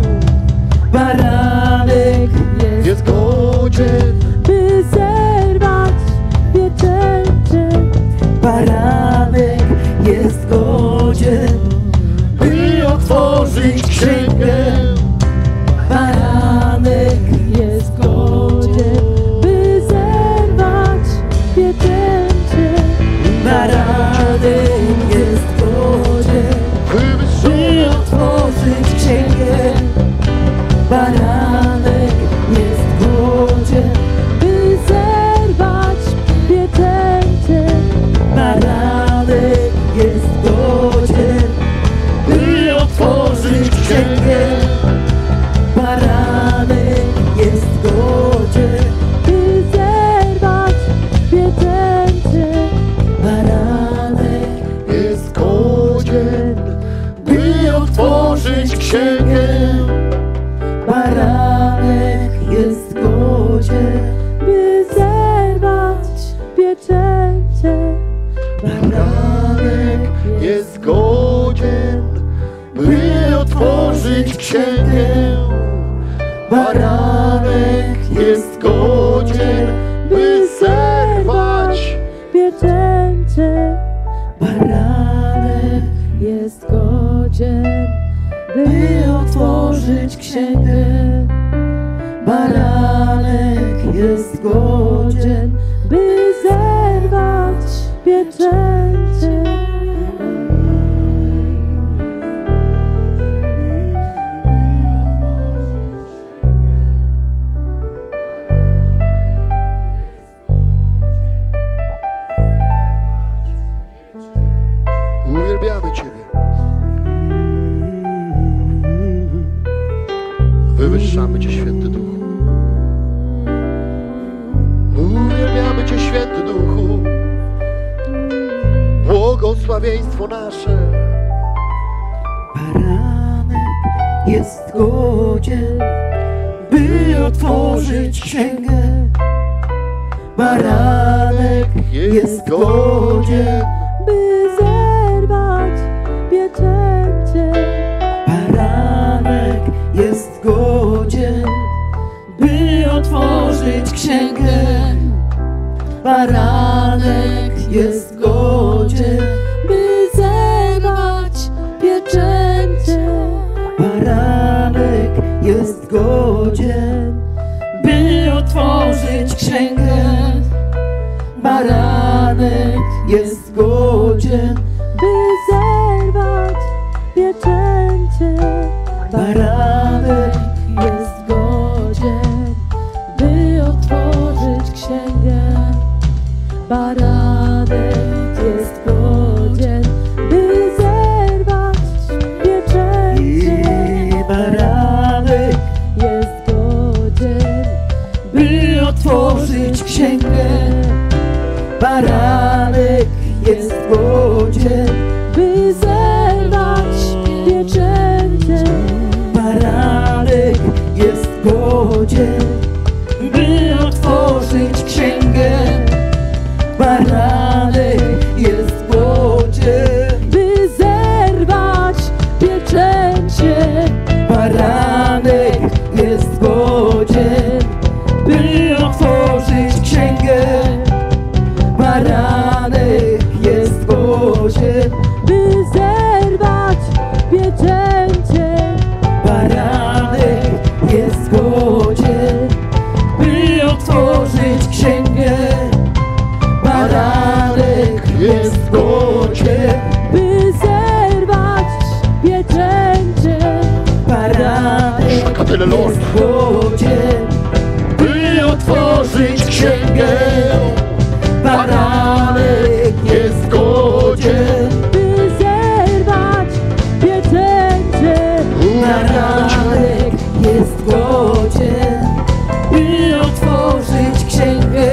S3: Baranek jest godzien, by zerwać pieczęcie. Baranek jest godzien, by otworzyć księgę. Baranek jest godzien, by zerwać pieczęcie. Baranek jest godzien, by otworzyć księgę. Baranek Baranek jest godzien,
S2: by zerwać pieczęcie.
S1: Baranek jest godzien, by otworzyć księgę. Baranek jest godzien, by zerwać
S2: pieczęcie.
S3: Baranek
S2: Jest godzien,
S3: by otworzyć księgę. Baranek jest godzien,
S2: by zerwać pieczęcie.
S1: Uwielbiamy Ciebie. Wywyższamy Cię, Święty Duchu. Uwielbiamy Cię, Święty Duchu. Błogosławieństwo nasze.
S3: Baranek jest godzien, by otworzyć księgę. Baranek jest godzien,
S2: by zerwać pieczęcie.
S3: Baranek jest godzien, by otworzyć księgę. Baranek jest godzien,
S2: By zerwać pieczęcie.
S3: Baranek jest godzien, by otworzyć księgę. Baranek jest godzien,
S2: By zerwać pieczęcie.
S3: Baranek
S2: Jest godzien, by otworzyć księgę. Baranek jest godzien, by zerwać pieczęcie.
S3: i baranek,
S2: Jest godzien,
S3: by otworzyć księgę. Baranek jest godzien,
S2: by zerwać pieczęcie.
S3: Baranek jest godzien, by otworzyć księgę. Baranek jest godzien,
S2: By zerwać pieczęcie.
S3: Baranek jest godzien, by otworzyć księgę. Baranek jest godzien,
S2: By zerwać pieczęcie.
S3: Baranek jest godzien, by otworzyć księgę. Baranek jest godzien,
S2: By zerwać pieczęcie.
S3: Baranek jest godzien, by otworzyć księgę. Baranek jest godzien,
S2: By zerwać pieczęcie.
S3: Baranek jest godzien, by otworzyć księgę.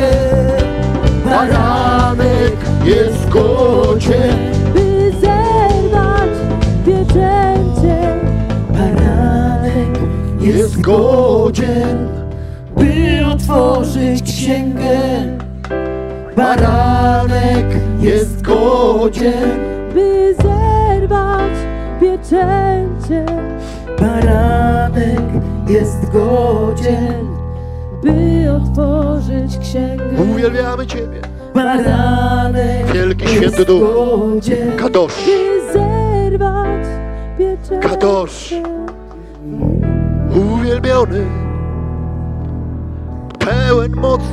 S3: Baranek jest godzien,
S2: By zerwać pieczęcie.
S3: Baranek jest godzien, by otworzyć księgę. Baranek jest godzien,
S2: By zerwać pieczęcie.
S3: Baranek jest godzien,
S2: By otworzyć księgę.
S1: Uwielbiamy Ciebie.
S3: Baranek
S1: Wielki
S3: jest
S1: Święty Duch.
S3: godzien,
S1: Kadosz.
S2: By zerwać pieczęcie.
S1: Kadosz. Uwielbiony. Pełen mocy.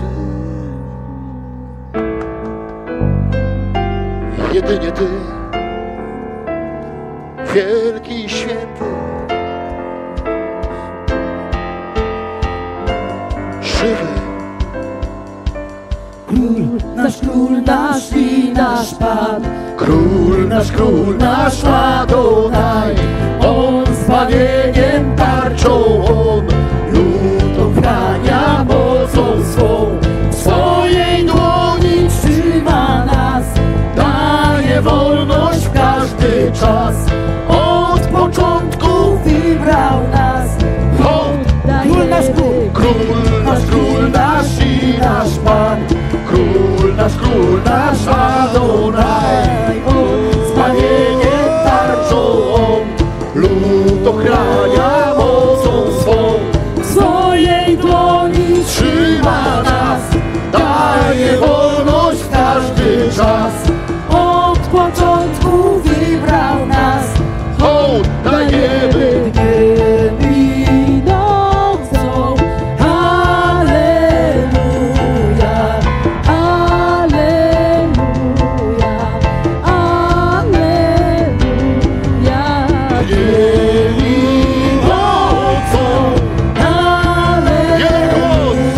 S1: Jedynie Ty. Wielki i święty. Żywy.
S3: Król nasz i nasz Pan,
S1: Król nasz Adonai.
S3: On zbawieniem tarczą, On lud ochrania mocą swą. W swojej dłoni trzyma nas, daje wolność w każdy czas. Od początku wybrał nas, król nasz Adonai. On zbawieniem tarczą on lud ochrania mocą swą. W swojej dłoni trzyma nas, daje wolność w każdy czas. Od początku wybrał nas, hołd dajemy dniem i nocą. Alleluja, alleluja, alleluja. Dniem i nocą, alleluja,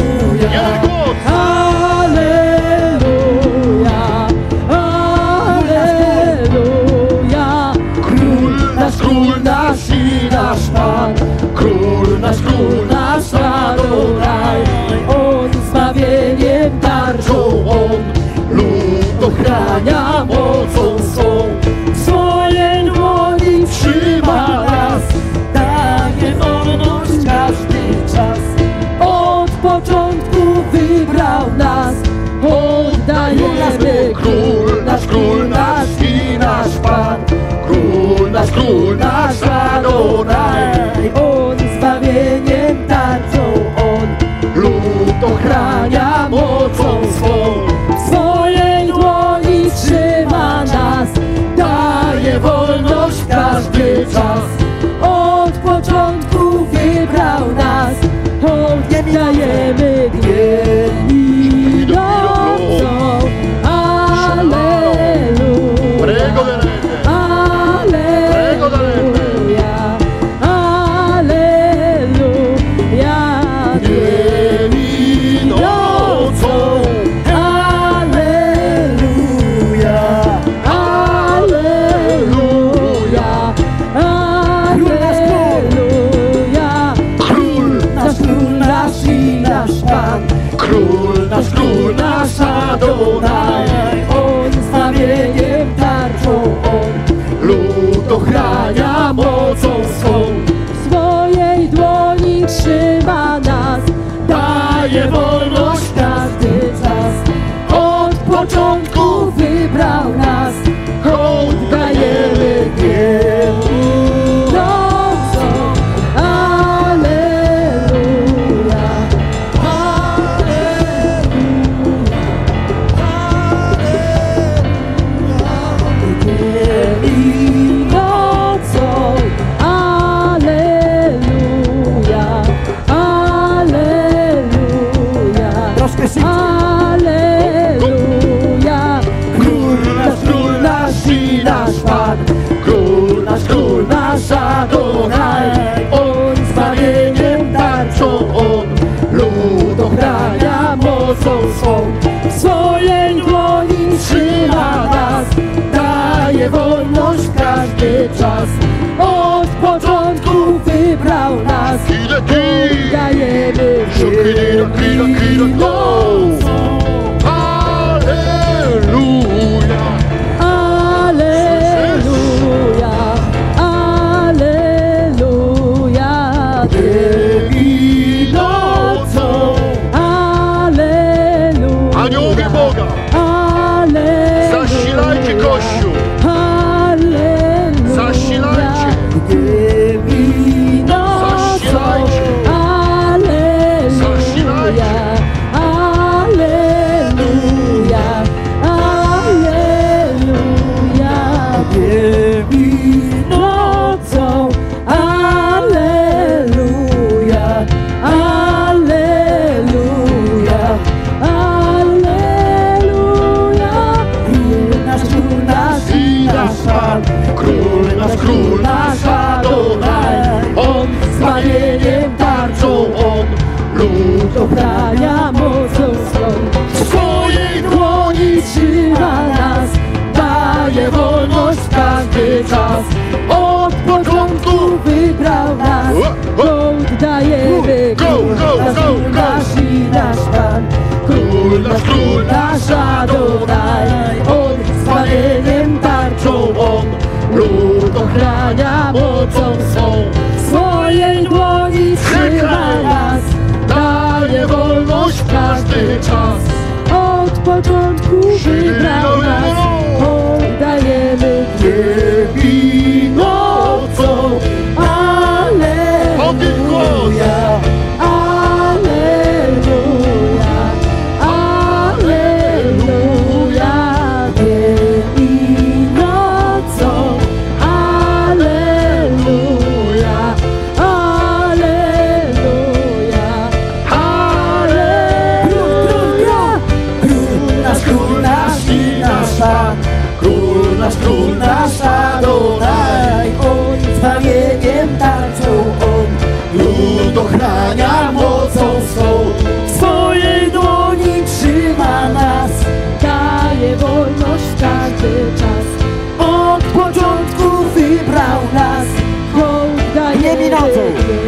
S3: alleluja. Król nasz i nasz Pan, król nasz Adonai. On zbawieniem tarczą on lud ochrania mocą swą. W swojej dłoni trzyma nas, daje wolność każdy czas. Od początku wybrał nas, oddajemy. Król nasz i nasz Pan, król nasz Adonai. On zbawieniem tarczą on lud ochrania mocą swą. W swojej dłoni trzyma nas, daje wolność każdy czas. Od początku wybrał nas, oddajemy dniem i nocą. Król nasz Adonai. On zbawieniem tarczą on lud ochrania mocą swą. W swojej dłoni trzyma nas, daje wolność każdy czas. Od początku wybrał nas, oddajemy dniem i nocą. Król nasz Adonai. On zbawieniem tarczą on lud ochrania mocą swą. W swojej dłoni trzyma nas, daje wolność każdy czas. Od początku wybrał nas, oddajemy dniem i nocą.
S1: Aniołowie Boga, zasilajcie Kościół, zasilajcie, zasilajcie, Król nasz Adonai. On zbawieniem tarczą on lud ochrania mocą swą. W swojej dłoni trzyma nas, daje wolność każdy czas. Od początku wybrał nas, oddajemy. Król nasz i nasz Pan, król nasz Adonai. On zbawieniem tarczą on lud ochrania mocą swą. W swojej dłoni trzyma nas, daje wolność w każdy czas. Od początku
S2: wybrał nas, oddajemy
S1: Dniem i nocą.
S2: Alleluja, alleluja, alleluja, dniem i nocą, alleluja, alleluja, alleluja. Król nasz i nasz Pan, król nasz Adonai, on zbawieniem tarczą on, lud ochrania mocą swą, w swojej dłoni trzyma nas, daje wolność w każdy czas, od początku wybrał nas, dniem i nocą,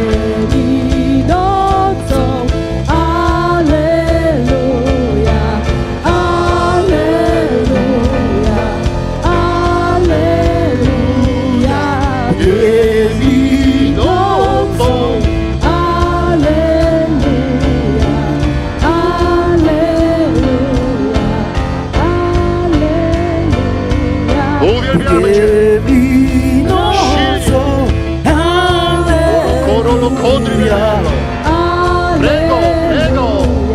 S2: alleluja, alleluja, alleluja,
S1: Dniem i nocą.
S2: alleluja, alleluja, alleluja.
S1: Uwielbiamy Cię.
S2: Dniem i nocą,
S1: Korolo kodry wielkiego. Prego, prego.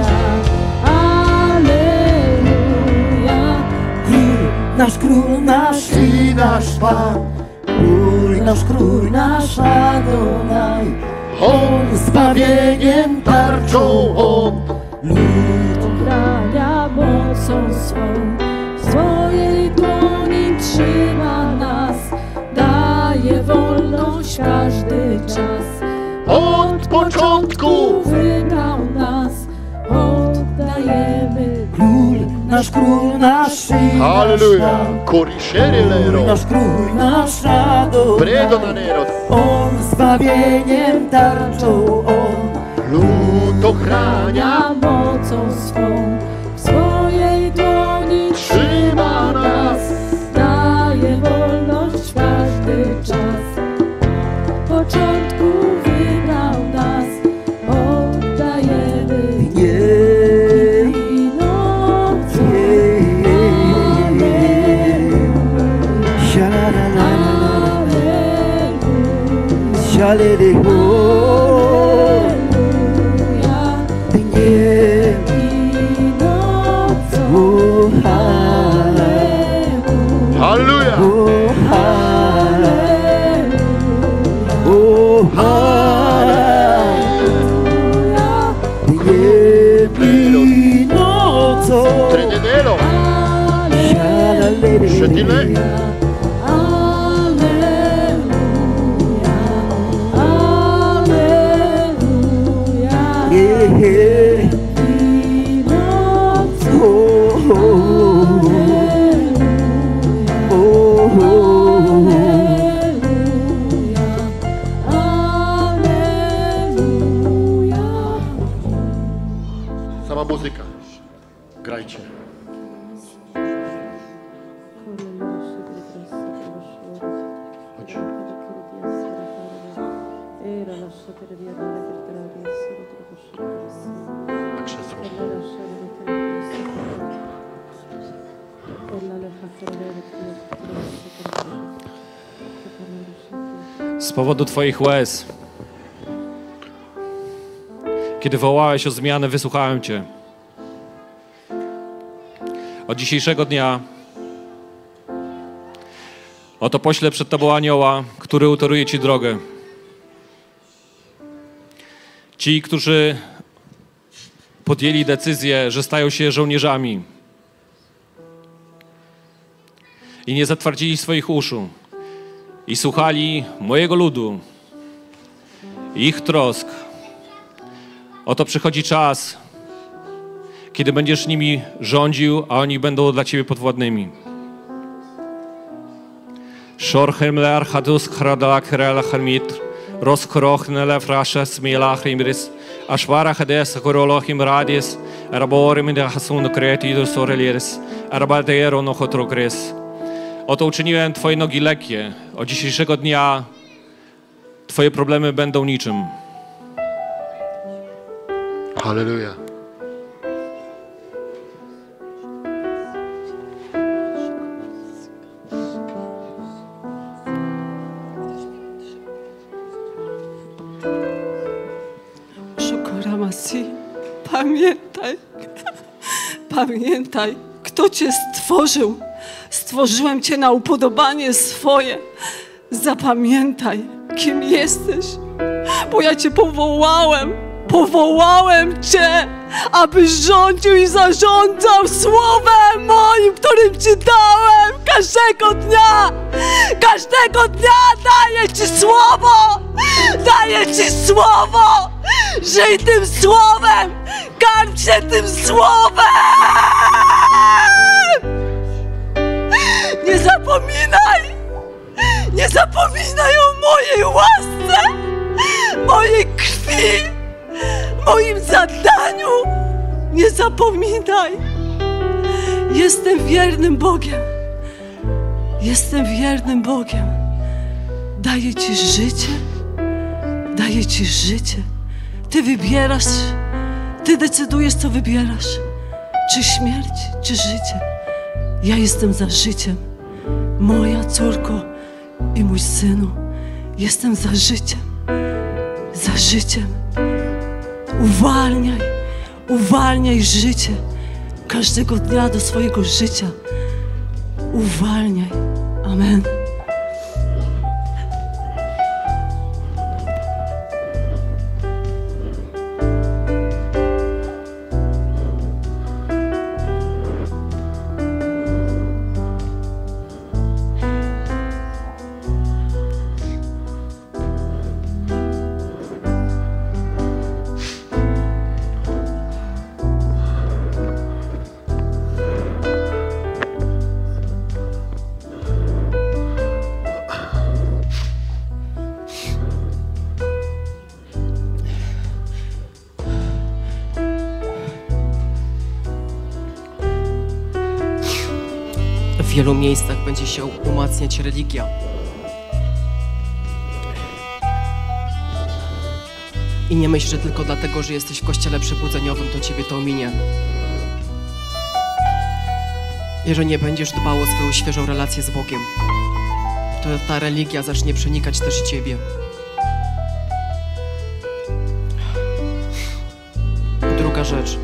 S2: Król nasz i nasz Pan, król nasz Adonai, on zbawieniem tarczą on, lud ochrania mocą swą, w swojej dłoni trzyma nas, daje wolność każdy czas,
S1: Od początku.
S2: wybrał nas, oddajemy. Król nasz i
S1: Halleluja. Korishere lero.
S2: król nasz Adonai,
S1: Predo na nero.
S2: on zbawieniem tarczą on,
S1: Lud ochrania.
S2: mocą swą, w swojej dłoni
S1: Trzyma nas.
S2: daje wolność w każdy czas, od początku wybrał nas, oddajemy dniem i nocą, alleluja, dniem i nocą,
S1: Halleluja.
S2: dniem i nocą,
S1: Trinenero. Szetile.
S2: alleluja, alleluja, i nocą, alleluja.
S1: Sama muzyka. Grajcie. Chodź. Na krzesło.
S4: Z powodu Twoich łez, kiedy wołałeś o zmianę, wysłuchałem Cię. Od dzisiejszego dnia oto poślę przed Tobą anioła, który utoruje Ci drogę. Ci, którzy podjęli decyzję, że stają się żołnierzami i nie zatwardzili swoich uszu i słuchali mojego ludu, ich trosk. Oto przychodzi czas, kiedy będziesz nimi rządził, a oni będą dla Ciebie podwładnymi. Shorchem lear hadus khradalak rela khalmitr roskrohnele frasha smilach imris ashvara hades korolochim radis araborim de hasun kreti soreliers arabadero no hotrogres. Oto uczyniłem Twoje nogi lekkie. Od dzisiejszego dnia Twoje problemy będą niczym.
S1: Halleluja.
S5: Masi, pamiętaj, pamiętaj, kto Cię stworzył. Stworzyłem Cię na upodobanie swoje. Zapamiętaj, kim jesteś, bo ja Cię powołałem Cię, abyś rządził i zarządzał słowem moim, którym Ci dałem każdego dnia daję Ci słowo, żyj tym słowem, karm się tym słowem. Nie zapominaj o mojej łasce, mojej krwi, moim zadaniu. Nie zapominaj. Jestem wiernym Bogiem. Daję Ci życie. Ty wybierasz, Ty decydujesz, co wybierasz. Czy śmierć, czy życie. Ja jestem za życiem. Moja córko i mój synu, jestem za życiem. Uwalniaj życie każdego dnia do swojego życia. Uwalniaj. Amen.
S3: W wielu miejscach będzie się umacniać religia. I nie myśl, że tylko dlatego, że jesteś w kościele przebudzeniowym, to ciebie to ominie. Jeżeli nie będziesz dbał o swoją świeżą relację z Bogiem, to ta religia zacznie przenikać też i ciebie. Druga rzecz.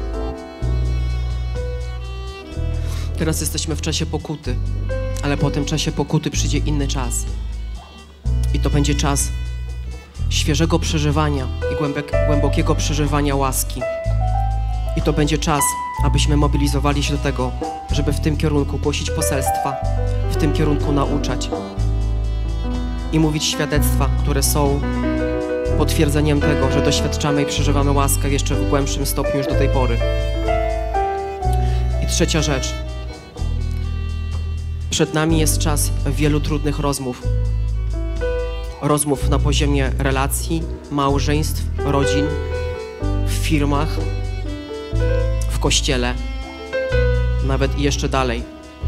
S3: Teraz jesteśmy w czasie pokuty, ale po tym czasie pokuty przyjdzie inny czas. I to będzie czas świeżego przeżywania i głębokiego przeżywania łaski. I to będzie czas, abyśmy mobilizowali się do tego, żeby w tym kierunku głosić poselstwa, w tym kierunku nauczać i mówić świadectwa, które są potwierdzeniem tego, że doświadczamy i przeżywamy łaskę jeszcze w głębszym stopniu już do tej pory. I trzecia rzecz. Przed nami jest czas wielu trudnych rozmów. Rozmów na poziomie relacji, małżeństw, rodzin, w firmach, w kościele, nawet i jeszcze dalej.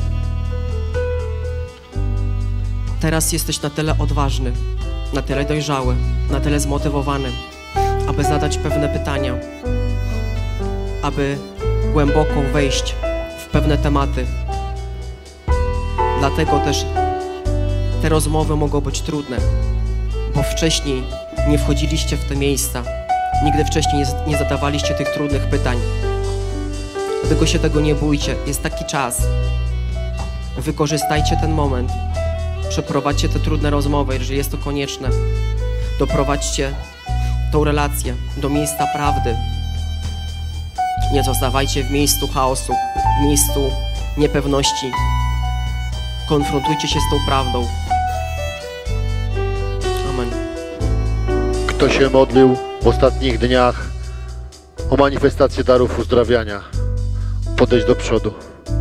S3: Teraz jesteś na tyle odważny, na tyle dojrzały, na tyle zmotywowany, aby zadać pewne pytania, aby głęboko wejść w pewne tematy. Dlatego też te rozmowy mogą być trudne, bo wcześniej nie wchodziliście w te miejsca, nigdy wcześniej nie zadawaliście tych trudnych pytań. Dlatego się tego nie bójcie, jest taki czas. Wykorzystajcie ten moment, przeprowadźcie te trudne rozmowy, jeżeli jest to konieczne. Doprowadźcie tą relację do miejsca prawdy. Nie zostawajcie w miejscu chaosu, w miejscu niepewności. Konfrontujcie się z tą prawdą. Amen.
S1: Kto się modlił w ostatnich dniach o manifestację darów uzdrawiania? Podejdź do przodu.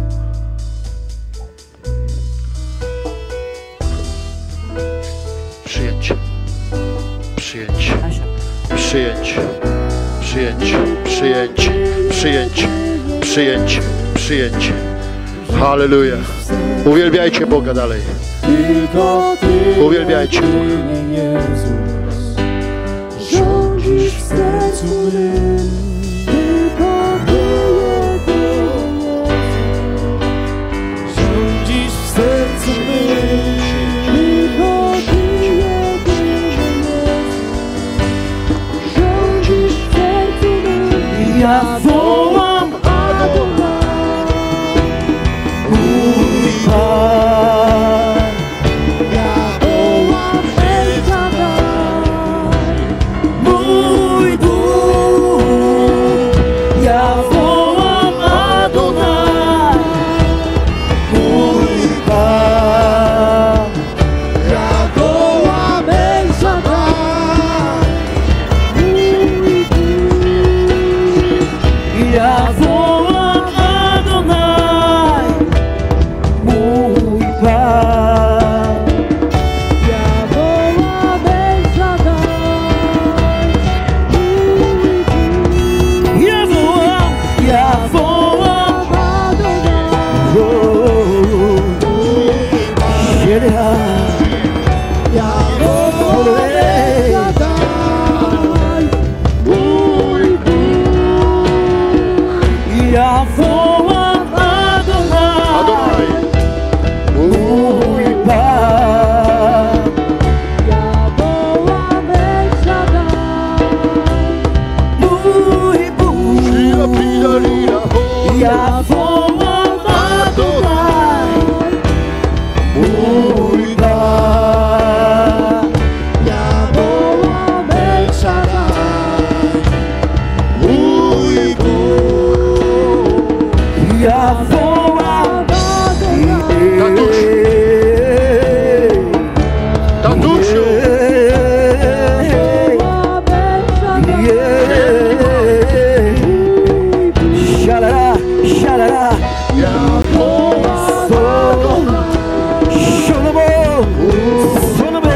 S1: Przyjęć. Przyjęć. Przyjęć. Przyjęć. Przyjęć. Przyjęć. Przyjęć. Przyjęć. Halleluja. Uwielbiajcie Boga dalej. Uwielbiajcie Boga.
S2: Rządzisz w sercu mym, tylko Ty jedynie. Rządzisz w sercu mym, tylko Ty jedynie. Rządzisz w sercu mym. Ja wołam mój Pan. Ja wołam El Shaddai, mój Bóg. Ja wołam Adonai, mój Pan. Ja wołam El Shaddai, mój Bóg. Ja wołam Adonai, mój Pan. Ja wołam El Shaddai, mój Bóg. Ja wołam Adonai, ja wołam El Shaddai, mój Bóg. Ja wołam Adonai, mój Pan. Ja wołam El Shaddai, mój Bóg. Ja wołam Adonai, mój Pan. Ja wołam El Shaddai, mój Bóg. Ja wołam
S1: Tatusiu!
S2: Sialala, sialala. Ja wołam Solomon, Solomon.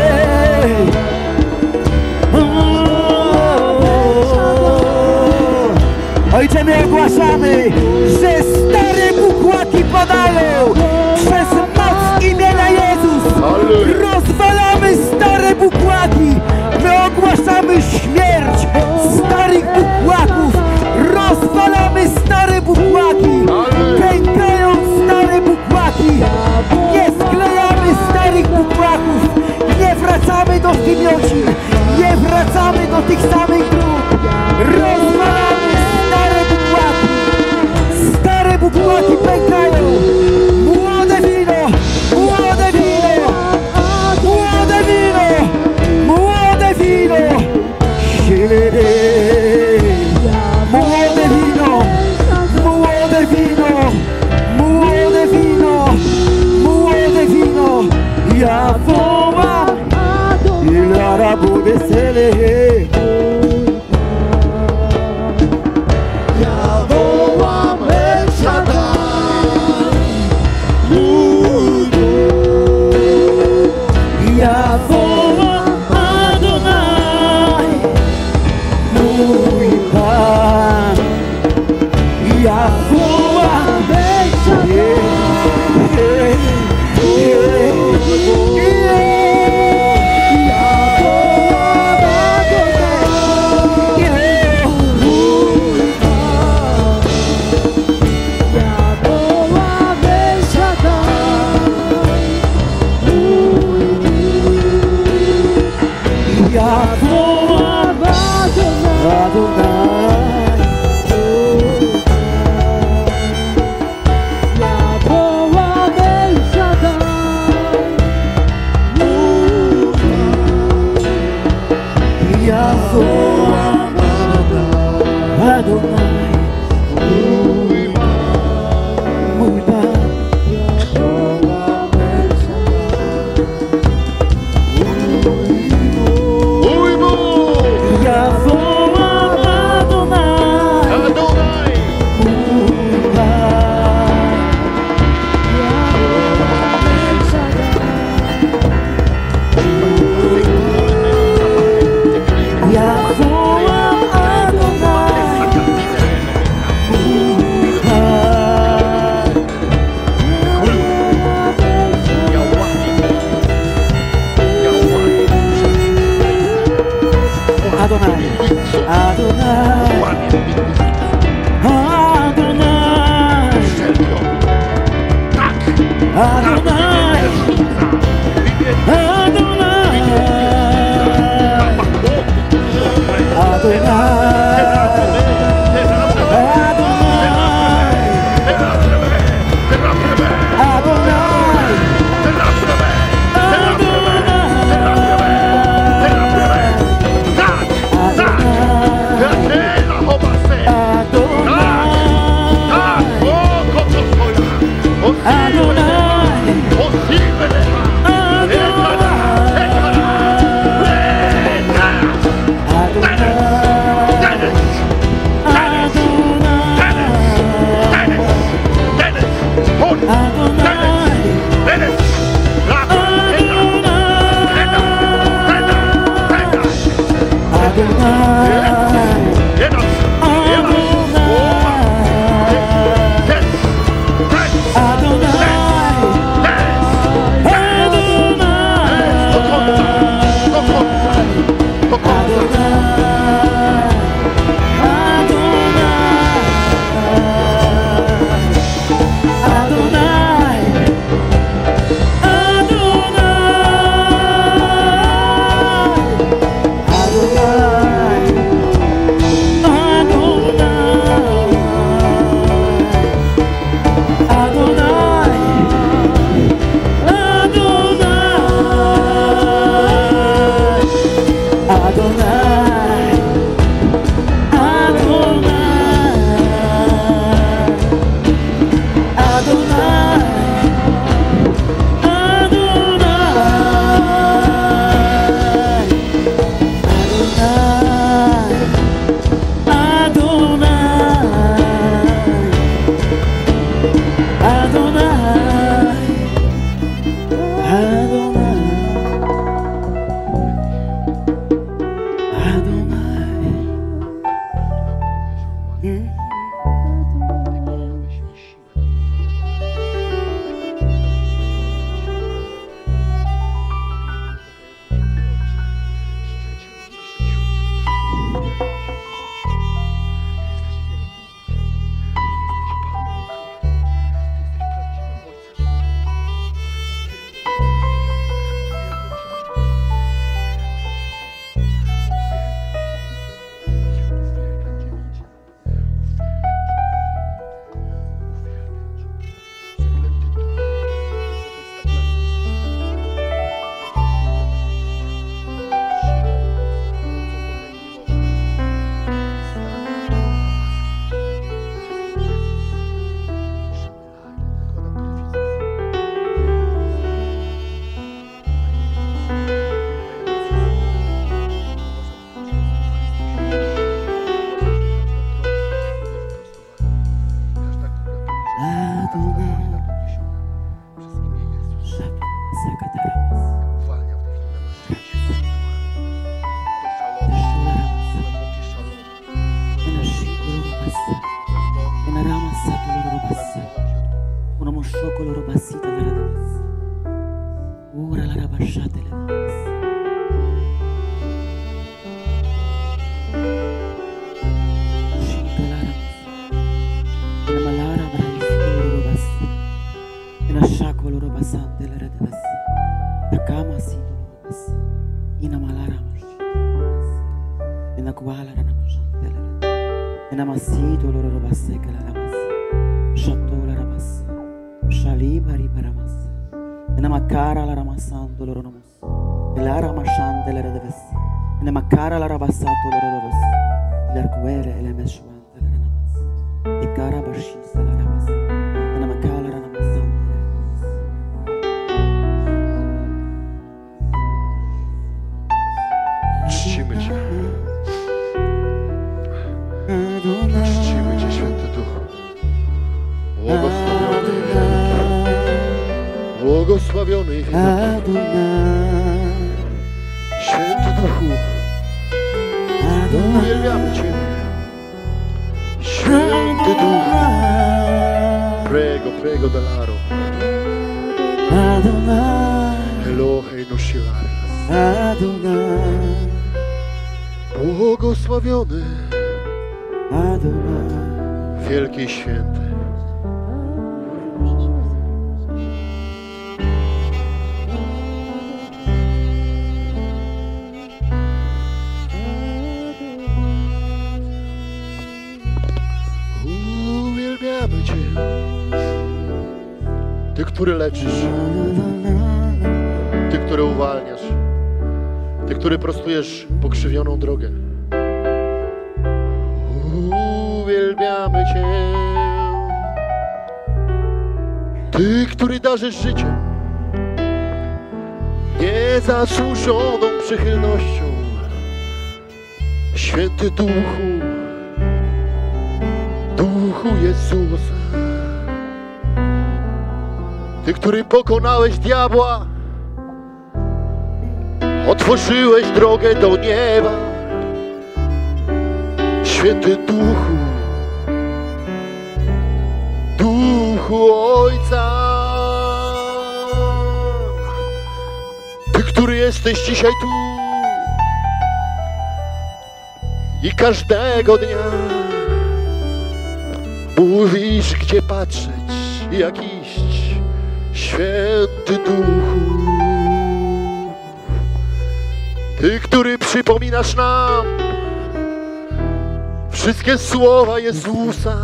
S2: Ojcze, my ogłaszamy, że stare bukłaki padają przez moc imienia Jezus. Rozwalamy stare bukłaki. My ogłaszamy śmierć starych bukłaków. Rozwalamy stare bukłaki. Pękają stare bukłaki. Nie sklejamy starych bukłaków. Nie wracamy do wymiocin. Nie wracamy do tych samych dróg. Rozwalamy stare bukłaki. Stare bukłaki pękają. Młode wino, młode wino, młode wino, młode wino.
S1: Czcimy Cię. Czcimy Cię, Święty Duchu. Błogosławiony i wielki. Błogosławiony i wielki. Święty Duchu. Uwielbiamy Cię. Święty Duchu. Prego, prego delaro. Elohei nosilaris. Błogosławiony, wielki i święty. Uwielbiamy Cię. Ty, który leczysz. Ty, który uwalniasz. Ty, który prostujesz pokrzywioną drogę. Uwielbiamy Cię. Ty, który darzysz życiem niezasłużoną przychylnością. Święty Duchu, Duchu Jezusa. Ty, który pokonałeś diabła, otworzyłeś drogę do nieba. Święty Duchu, Duchu Ojca. Ty, który jesteś dzisiaj tu i każdego dnia mówisz, gdzie patrzeć i jak iść. Święty Duchu, Ty, który przypominasz nam wszystkie słowa Jezusa.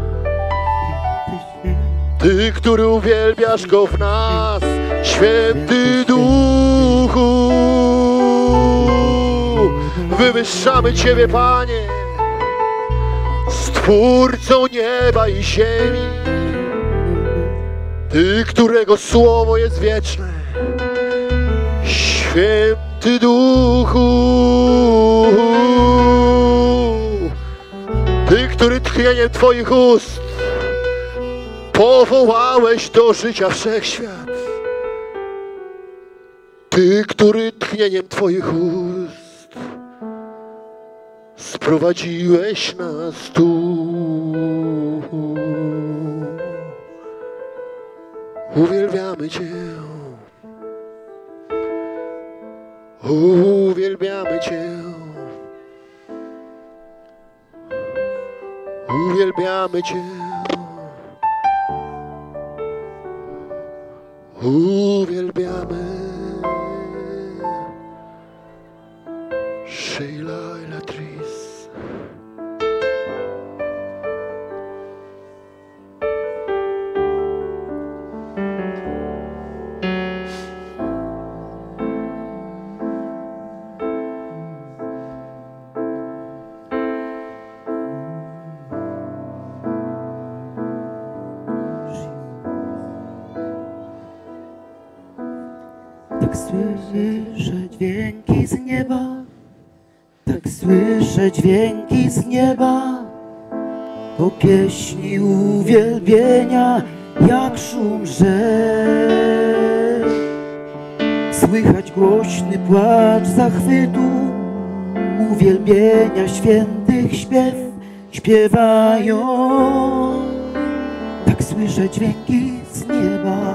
S1: Ty, który uwielbiasz Go w nas. Święty Duchu, wywyższamy Ciebie, Panie, Stwórcą nieba i ziemi. Ty, którego słowo jest wieczne. Święty Duchu, Ty, który tchnieniem Twoich ust powołałeś do życia wszechświat. Ty, który tchnieniem Twoich ust sprowadziłeś nas tu. Uwielbiamy Cię. Uwielbiamy Cię. Uwielbiamy Cię. Uwielbiamy. Sheila i Latrice.
S2: Tak słyszę dźwięki z nieba, tak słyszę dźwięki z nieba. To pieśni uwielbienia, jak szum rzek. Słychać głośny płacz zachwytu, uwielbienia świętych śpiew śpiewają. Tak słyszę dźwięki z nieba.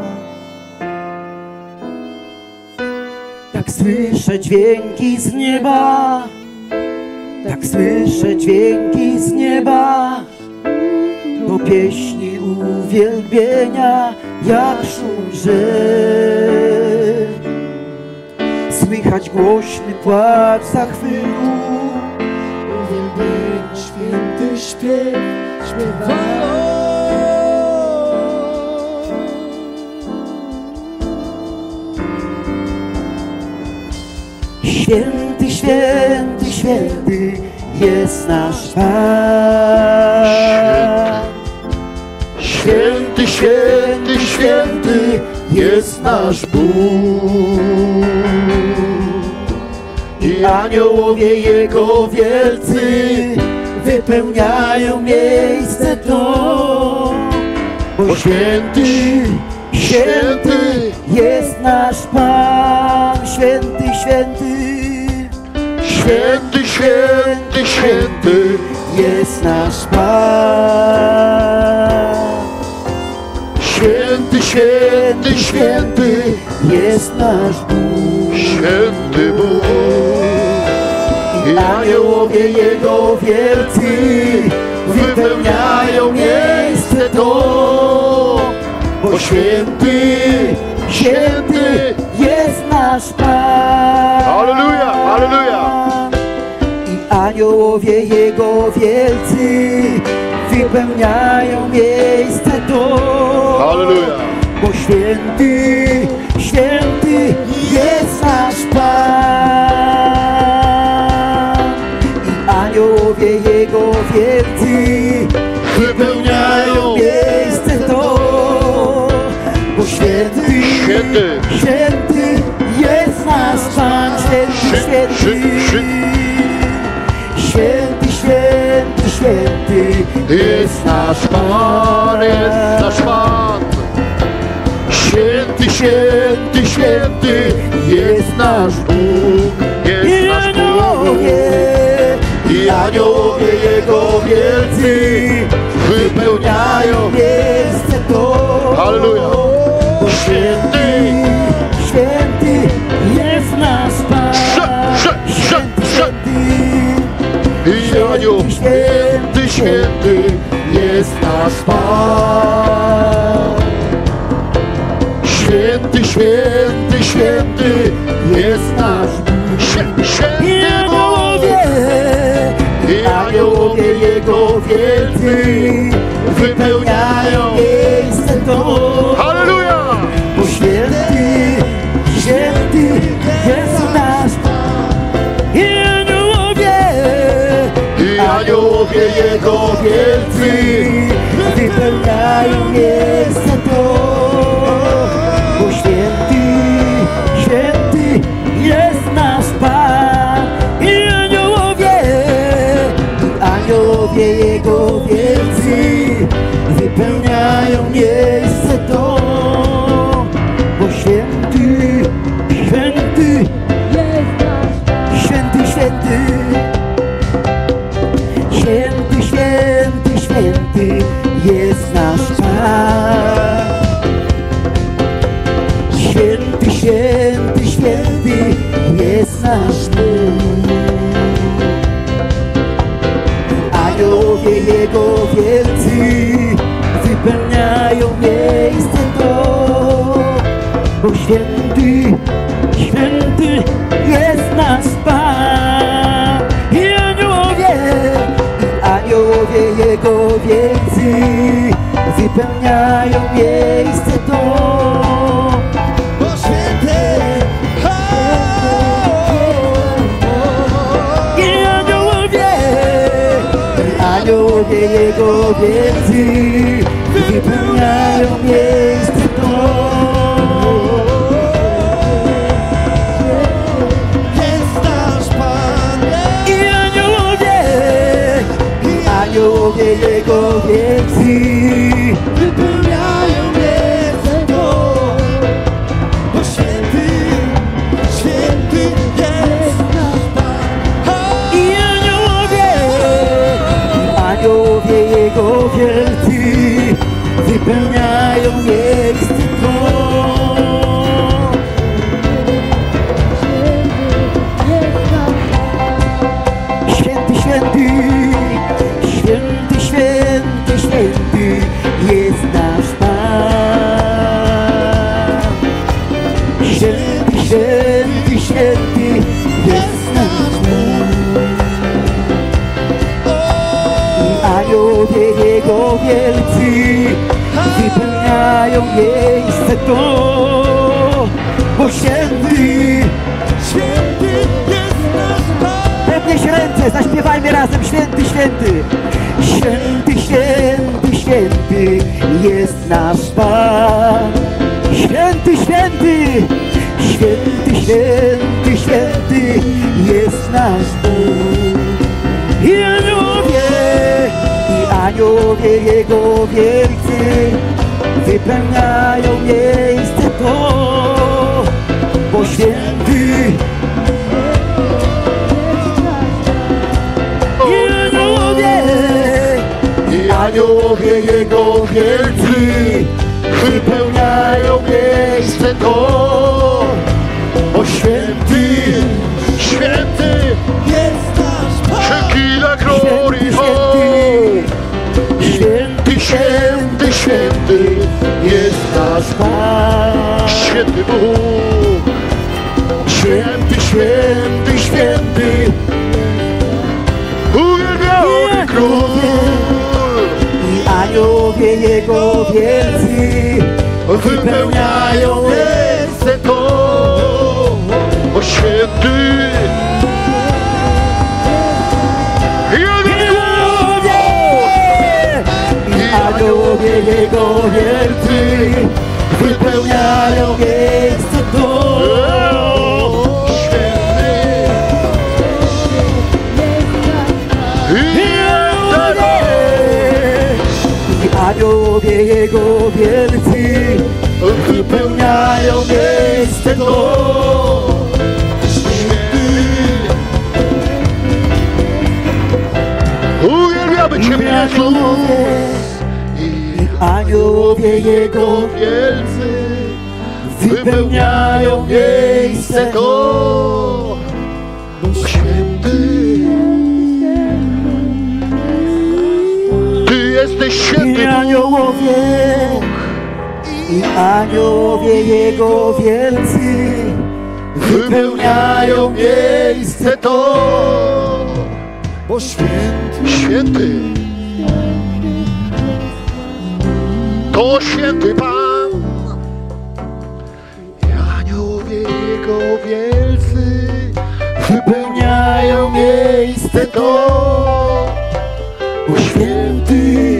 S2: Tak słyszę dźwięki z nieba, tak słyszę dźwięki z nieba. To pieśni uwielbienia, jak szum rzek. Słychać głośny płacz zachwytu, uwielbienia święty śpiew śpiewają. Święty, święty, święty jest nasz Pan. Święty, święty, święty jest nasz Bóg. I aniołowie Jego wielcy wypełniają miejsce to. Bo święty, święty jest nasz Pan. Święty, święty, święty, święty, święty jest nasz Pan. Święty, święty, święty jest nasz Bóg.
S1: Święty Bóg.
S2: I aniołowie Jego wielcy wypełniają miejsce to. Bo święty, święty jest nasz Pan.
S1: Halleluja, halleluja.
S2: I aniołowie Jego wielcy wypełniają miejsce to.
S1: Halleluja.
S2: Bo święty, święty jest nasz Pan. I aniołowie Jego wielcy wypełniają miejsce to. Bo święty,
S1: Święty,
S2: święty jest nasz Pan. Święty, święty, święty, święty, święty
S1: jest nasz Pan, jest nasz Pan. Święty, święty, święty jest nasz Bóg, jest nasz Bóg.
S2: I aniołowie Jego wielcy wypełniają miejsce to.
S1: Halleluja.
S2: Bo święty, święty jest nasz Pan. Święty, święty,
S1: I anioł, święty, święty jest nasz Pan. Święty, święty, święty jest nasz Bóg.
S2: I aniołowie,
S1: I aniołowie
S2: Jego wielcy wypełniają miejsce to.
S1: Halleluja!
S2: Bo święty, święty jest nasz Pan. I aniołowie Jego wielcy wypełniają miejsce to. Bo święty, święty jest nasz Pan. I aniołowie Jego wielcy wypełniają miejsce to. Bo święty, święty jest nasz Pan. Święty, święty, święty, święty, święty jest nasz Pan. Święty, święty jest nasz Pan. I aniołowie Jego wielcy wypełniają miejsce to. Bo święty, i aniołowie Jego wielcy wypełniają miejsce to. Aniołowie Jego wielcy wypełniają miejsce to. Bo święty, święty jest nasz Pan. I aniołowie Jego wielcy wypełniają miejsce to. Święty, święty, święty, święty, święty jest nasz Pan. Święty, święty, święty jest nasz Pan. I aniołowie Jego wielcy wypełniają miejsce to. Bo święty, święty jest nasz Pan. Podnieś ręce, zaśpiewajmy razem. Święty, święty. Święty, święty, święty jest nasz Pan. Święty, święty, święty, święty, święty jest nasz Bóg. I aniołowie Jego wielcy wypełniają miejsce to. Bo święty, aniołowie Jego wielcy wypełniają miejsce to. Bo święty, święty jest nasz Pan. Shekinah glory, święty, święty, święty jest nasz Pan. Święty Bóg, święty, święty, święty, uwielbiony Król. Aniołowie Jego wielcy wypełniają miejsce to. O święty, aniołowie Jego wielcy wypełniają miejsce to. Aniołowie Jego wielcy wypełniają miejsce to. Uwielbiamy Ciebie, Jezus. I aniołowie Jego wielcy wypełniają miejsce to. Bo święty, Ty jesteś święty. I aniołowie Jego wielcy wypełniają miejsce to. Bo święty, święty, to święty Pan. I aniołowie Jego wielcy wypełniają miejsce to. Bo święty,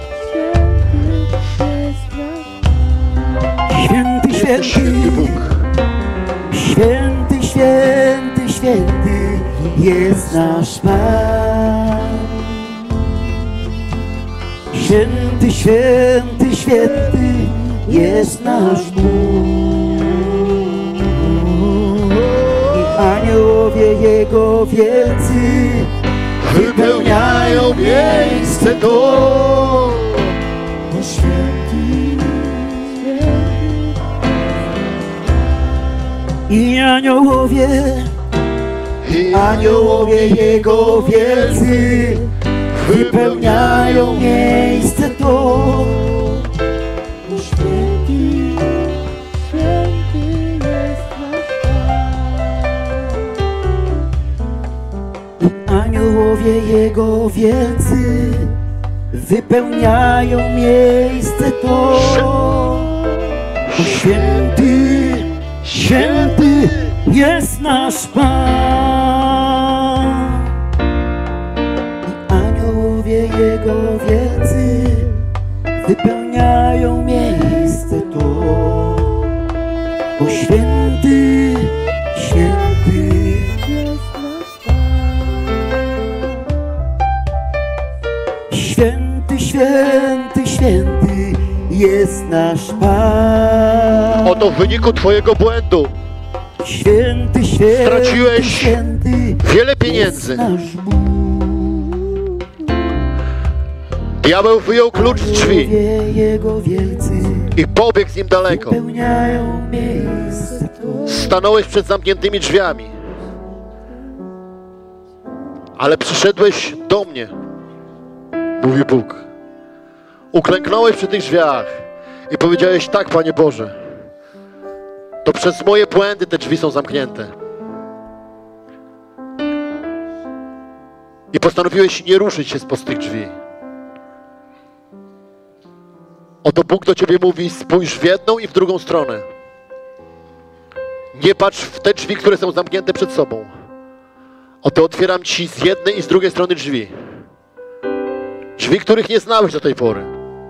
S2: święty, święty Bóg, święty, święty, święty jest nasz Pan. Święty, święty, święty jest nasz Bóg. I aniołowie Jego wielcy wypełniają miejsce to. Bo święty, i aniołowie Jego wielcy wypełniają miejsce to. Bo święty, święty Aniołowie Jego wielcy wypełniają miejsce to. Bo święty, święty jest nasz Pan. I aniołowie Jego wielcy wypełniają miejsce to. Bo święty, święty jest nasz Pan. Święty, święty, święty jest nasz Pan.
S1: Oto w wyniku twojego błędu
S2: Święty, święty,
S1: straciłeś
S2: święty
S1: wiele pieniędzy.
S2: jest nasz Bóg.
S1: Diabeł wyjął klucz z drzwi
S2: Aniołowie Jego wielcy
S1: i pobiegł z nim daleko.
S2: wypełniają miejsce to.
S1: Stanąłeś przed zamkniętymi drzwiami, ale przyszedłeś do mnie, mówi Bóg. Uklęknąłeś przy tych drzwiach i powiedziałeś: tak, Panie Boże, to przez moje błędy te drzwi są zamknięte. I postanowiłeś nie ruszyć się spod tych drzwi. Oto Bóg do ciebie mówi: spójrz w jedną i w drugą stronę. Nie patrz w te drzwi, które są zamknięte przed sobą. Oto otwieram ci z jednej i z drugiej strony drzwi. Drzwi, których nie znałeś do tej pory.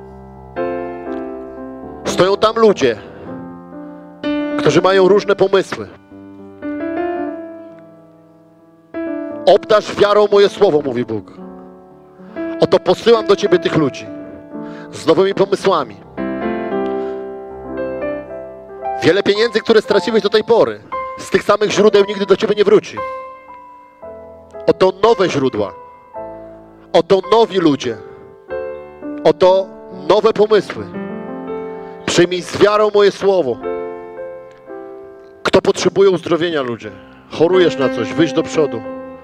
S1: Stoją tam ludzie, którzy mają różne pomysły. Obdarz wiarą moje słowo, mówi Bóg. Oto posyłam do ciebie tych ludzi z nowymi pomysłami. Wiele pieniędzy, które straciłeś do tej pory, z tych samych źródeł nigdy do ciebie nie wróci. Oto nowe źródła. Oto nowi ludzie. Oto nowe pomysły. Przyjmij z wiarą moje słowo. Kto potrzebuje uzdrowienia, ludzie? Chorujesz na coś, wyjdź do przodu.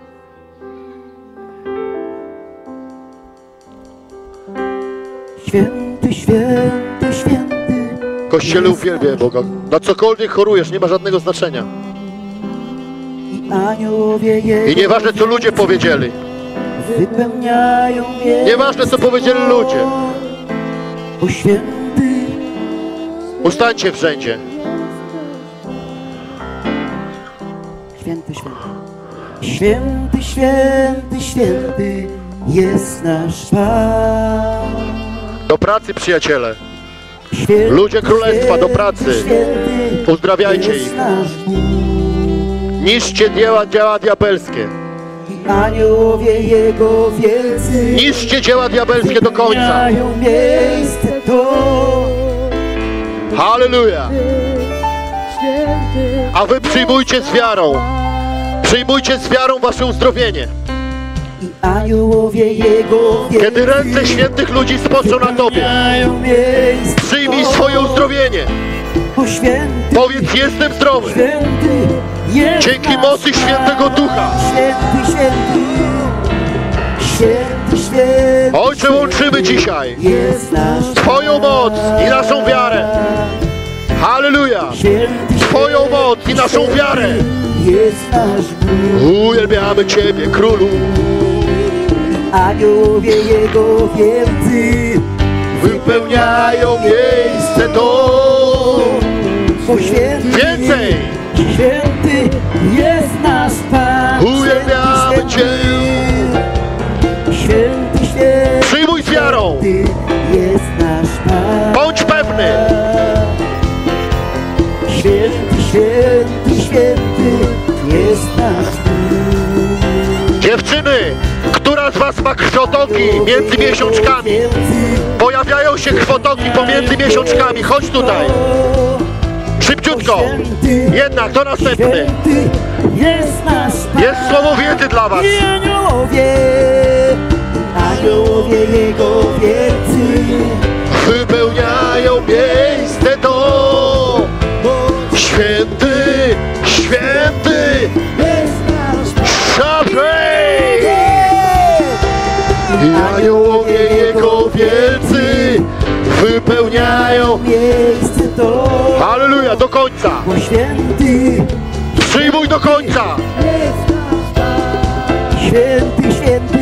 S2: Święty, święty, święty.
S1: Kościele, uwielbiaj Boga. Na cokolwiek chorujesz, nie ma żadnego znaczenia.
S2: I aniołowie Jego
S1: I nieważne, co ludzie powiedzieli.
S2: wypełniają miejsce.
S1: Nieważne, co powiedzieli ludzie.
S2: Bo święty,
S1: Ustańcie wszędzie.
S2: święty, święty. Święty, święty, święty jest nasz Pan.
S1: Do pracy, przyjaciele.
S2: Święty,
S1: Ludzie Królestwa, do pracy.
S2: święty
S1: Uzdrawiajcie
S2: jest
S1: ich.
S2: nasz Bóg.
S1: Niszczcie dzieła diabelskie.
S2: I aniołowie Jego wielcy
S1: Niszczcie dzieła diabelskie do końca.
S2: wypełniają miejsce to.
S1: Halleluja. A wy przyjmujcie z wiarą. Przyjmujcie z wiarą wasze uzdrowienie.
S2: I aniołowie Jego wielcy
S1: Kiedy ręce świętych ludzi spoczą na tobie,
S2: wypełniają miejsce
S1: przyjmij
S2: to.
S1: swoje uzdrowienie.
S2: Bo święty,
S1: Powiedz: jestem zdrowy.
S2: święty jest
S1: Dzięki
S2: nasz
S1: mocy
S2: Pan.
S1: Świętego Ducha.
S2: Święty, święty, święty, święty.
S1: Ojcze, łączymy dzisiaj
S2: Jest nasz
S1: Twoją moc i naszą wiarę. Halleluja.
S2: Święty,
S1: Twoją moc i naszą wiarę.
S2: jest nasz Bóg.
S1: Uwielbiamy Ciebie, Królu.
S2: Aniołowie Jego wielcy
S1: Wypełniają miejsce to.
S2: bo święty,
S1: Więcej.
S2: święty jest nasz Pan.
S1: Uwielbiamy
S2: Święty,
S1: Cię.
S2: święty, święty
S1: Przyjmuj z wiarą.
S2: jest nasz Pan.
S1: Bądź pewny.
S2: Święty, święty, święty jest nasz Bóg.
S1: Dziewczyny, która z was ma krwotoki między miesiączkami? Pojawiają się krwotoki pomiędzy miesiączkami. Chodź tutaj. Szybciutko. Jednak, to następny.
S2: Święty jest nasz Pan.
S1: Jest słowo wiedzy dla was.
S2: I aniołowie, aniołowie Jego wielcy
S1: Wypełniają miejsce to. Święty, święty,
S2: jest nasz Pan.
S1: szabrej. I aniołowie Jego wielcy wypełniają.
S2: Miejsce to,
S1: Halleluja, do końca.
S2: bo święty
S1: Przyjmuj do końca.
S2: jest nasz Pan. Święty, święty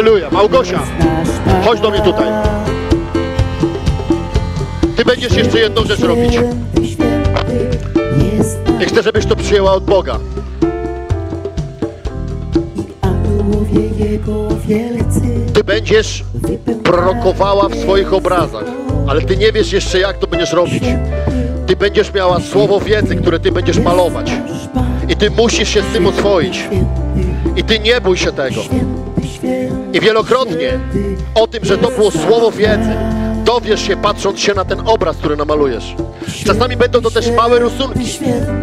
S1: Halleluja. Małgosia, chodź do mnie tutaj. Ty będziesz jeszcze jedną rzecz robić. I chcę, żebyś to przyjęła od Boga. Ty będziesz prorokowała w swoich obrazach, ale ty nie wiesz jeszcze, jak to będziesz robić. Ty będziesz miała słowo wiedzy, które ty będziesz malować. I ty musisz się z tym oswoić. I ty nie bój się tego. I wielokrotnie o tym, że to było słowo wiedzy, dowiesz się, patrząc się na ten obraz, który namalujesz. Czasami będą to też małe rysunki.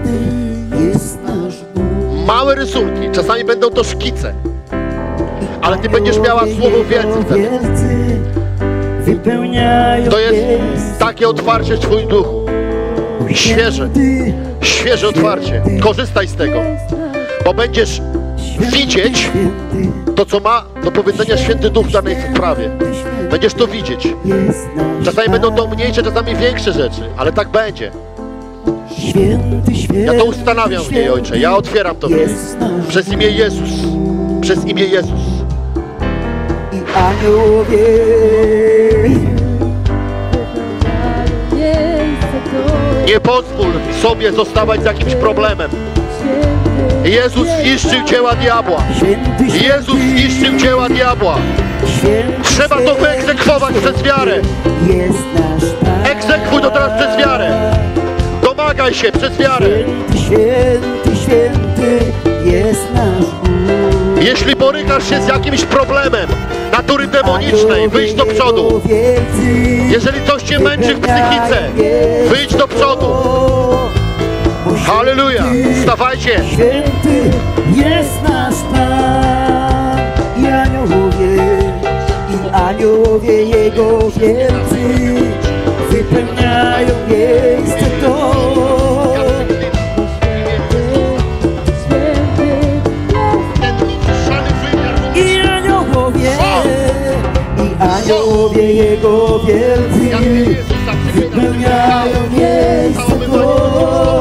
S1: Małe rysunki. Czasami będą to szkice. Ale ty będziesz miała słowo wiedzy wtedy. To jest takie otwarcie w twoim duchu. Świeże otwarcie. Korzystaj z tego. Bo będziesz widzieć to, co ma do powiedzenia Święty Duch w danej sprawie. Będziesz to widzieć. Czasami będą to mniejsze, czasami większe rzeczy, ale tak będzie. Ja to ustanawiam w niej, Ojcze. Ja otwieram to w niej. Przez imię Jezus. Przez imię Jezus. Nie pozwól sobie zostawać z jakimś problemem. Jezus zniszczył dzieła diabła. Jezus zniszczył dzieła diabła. Trzeba to wyegzekwować przez wiarę. Egzekwuj to teraz przez wiarę. Domagaj się przez wiarę. Jeśli borykasz się z jakimś problemem natury demonicznej, wyjdź do przodu. Jeżeli coś cię męczy w psychice, wyjdź do przodu. Halleluja! Wstawajcie!
S2: Święty jest nasz Pan i aniołowie Jego wielcy wypełniają miejsce to. I aniołowie Jego wielcy wypełniają miejsce to.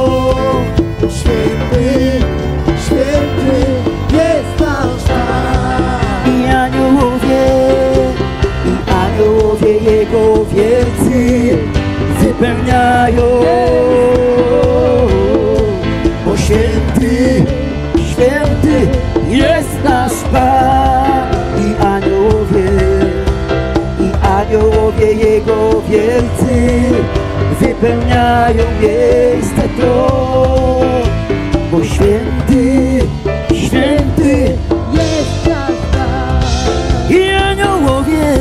S2: Jego wielcy wypełniają, bo święty, święty jest nasz Pan i aniołowie Jego wielcy wypełniają miejsce to, bo święty, święty jest nasz Pan i aniołowie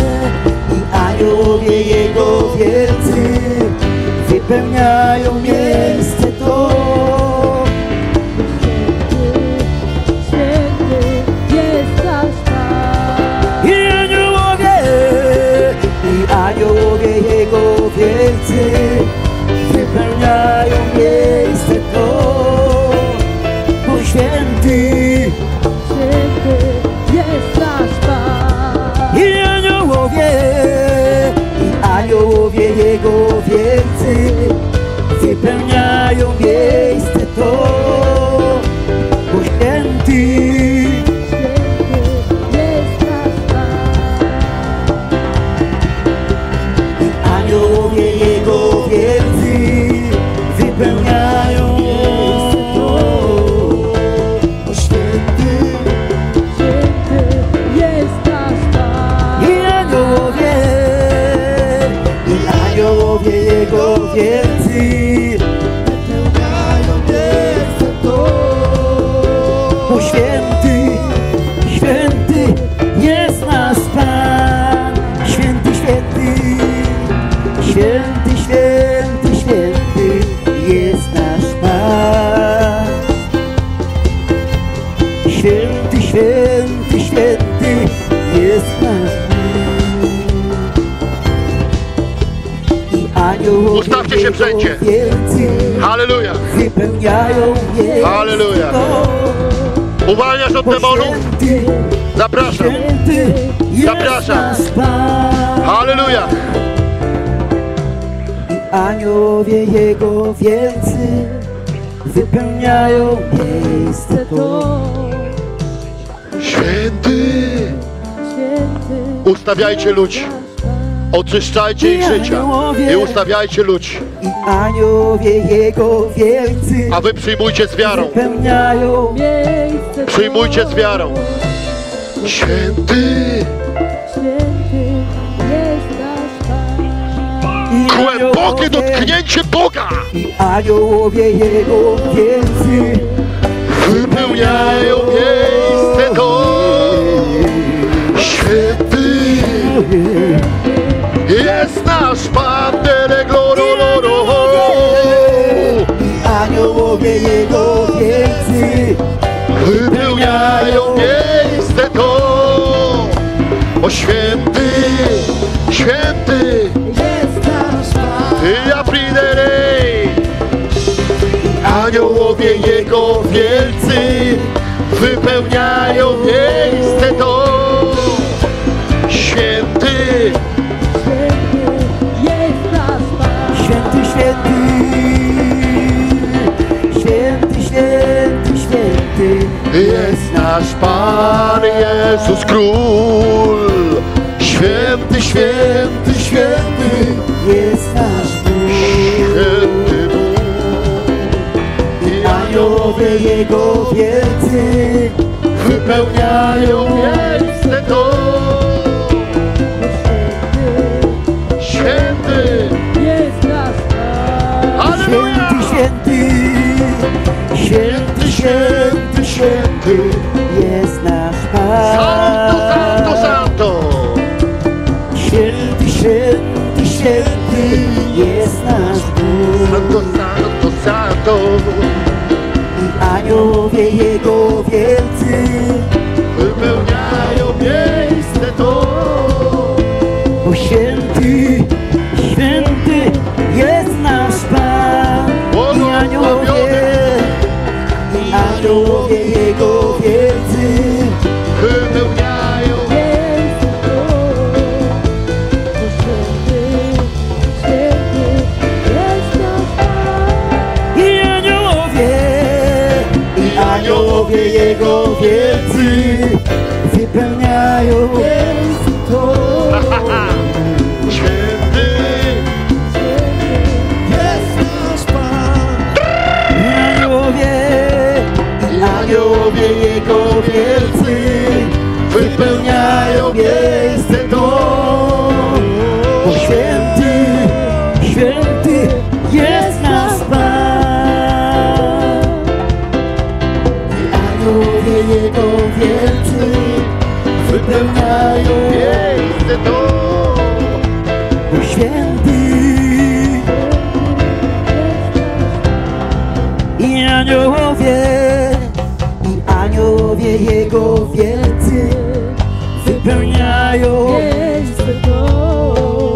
S2: Jego wielcy wypełniają miejsce to. Święty jest nasz Pan. I aniołowie Jego wielcy wypełniają miejsce to. Bo święty, święty jest nasz Pan. I aniołowie Jego wielcy wypełniają miejsce to, bo święty, święty jest nasz Pan. I aniołowie Jego wielcy wypełniają miejsce to, bo święty, święty jest nasz Pan. I aniołowie Jego wielcy wypełniają miejsce to, bo święty, święty jest nasz Pan. Święty, święty, święty, święty, święty jest nasz Pan. Święty, święty, święty jest nasz Pan.
S1: Ustawcie się wszędzie. Halleluja. Halleluja. Uwalniasz od demonów? Zapraszam. Zapraszam. Halleluja.
S2: Aniołowie Jego wielcy wypełniają miejsce to.
S1: Święty, Ustawiajcie ludzi. Oczyszczajcie ich życia i ustawiajcie ludzi.
S2: I aniołowie Jego wielcy
S1: A wy przyjmujcie z wiarą.
S2: wypełniają miejsce.
S1: Przyjmujcie z wiarą. Święty. Głębokie dotknięcie Boga.
S2: I aniołowie Jego wielcy
S1: Wypełniają miejsce to. Święty jest nasz Pan.
S2: I aniołowie Jego wielcy
S1: Wypełniają miejsce to. O święty, święty
S2: jest nasz Pan.
S1: Ty apriderei. Aniołowie Jego wielcy wypełniają miejsce to. Święty
S2: Jest nasz Pan. Święty, święty, święty, święty, święty
S1: jest nasz Pan Jezus Król. Święty, święty, święty
S2: jest nasz Bóg.
S1: święty Bóg.
S2: I aniołowie Jego wielcy
S1: Wypełniają miejsce to. Święty
S2: jest nasz Pan.
S1: Halleluja!
S2: Święty, święty, święty, święty, święty jest nasz Pan.
S1: Santo, santo, santo.
S2: Święty, święty, święty jest nasz Bóg.
S1: Santo, santo, santo.
S2: I aniołowie Jego wielcy
S1: Wypełniają miejsce to.
S2: o święty, święty jest nasz Pan. I aniołowie Jego wielcy
S1: Wypełniają
S2: miejsce to. O święty, święty jest nasz Pan. I aniołowie Jego wielcy wypełniają miejsce to.
S1: święty.
S2: Jest nasz Pan. I aniołowie Jego wielcy wypełniają miejsce to. Bo święty, święty jest nasz Pan. I aniołowie Jego wielcy wypełniają
S1: Miejsce to.
S2: bo święty. I aniołowie Jego wielcy wypełniają miejsce to.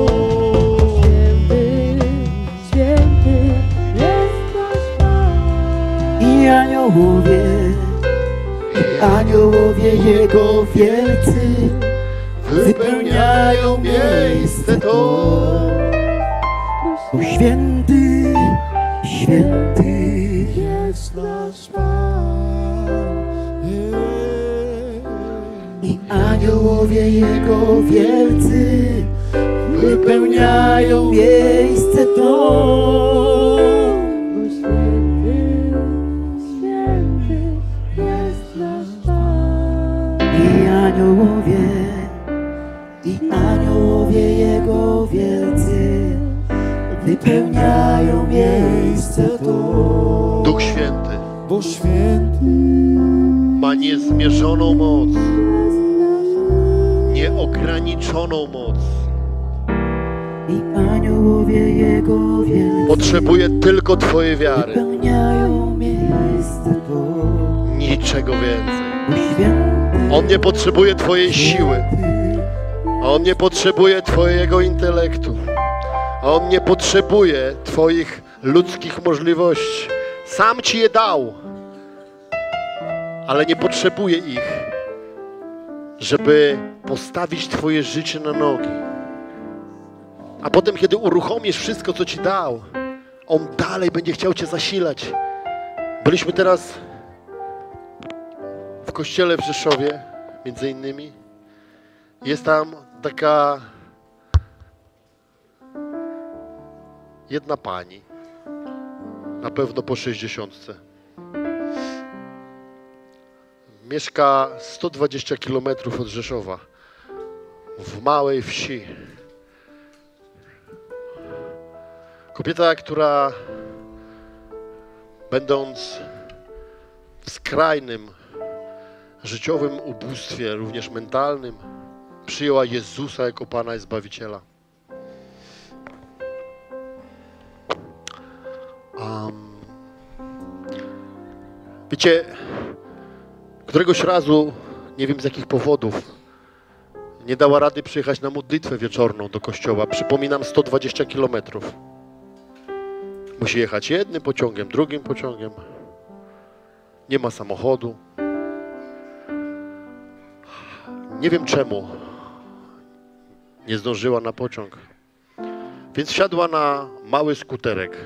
S2: Święty, święty jest nasz Pan. I aniołowie Jego wielcy
S1: Wypełniają miejsce to.
S2: bo święty, święty jest nasz Pan. I aniołowie Jego wielcy wypełniają miejsce to. Bo święty, święty jest nasz Pan. I aniołowie Jego wielcy wypełniają miejsce to.
S1: Duch Święty
S2: Bo święty
S1: ma niezmierzoną moc, nieograniczoną moc.
S2: i aniołowie Jego wielcy
S1: Potrzebuje tylko Twojej wiary.
S2: wypełniają miejsce to.
S1: Niczego więcej.
S2: Bo święty,
S1: On nie potrzebuje Twojej siły. On nie potrzebuje Twojego intelektu. On nie potrzebuje Twoich ludzkich możliwości. Sam Ci je dał. Ale nie potrzebuje ich, żeby postawić Twoje życie na nogi. A potem, kiedy uruchomisz wszystko, co Ci dał, On dalej będzie chciał Cię zasilać. Byliśmy teraz w kościele w Rzeszowie, między innymi. Jest tam taka jedna pani, na pewno po 60. Mieszka 120 km od Rzeszowa, w małej wsi. Kobieta, która będąc w skrajnym życiowym ubóstwie, również mentalnym, przyjęła Jezusa jako Pana i Zbawiciela. Wiecie, któregoś razu, nie wiem z jakich powodów, nie dała rady przyjechać na modlitwę wieczorną do kościoła. Przypominam, 120 kilometrów. Musi jechać jednym pociągiem, drugim pociągiem. Nie ma samochodu. Nie wiem czemu nie zdążyła na pociąg. Więc wsiadła na mały skuterek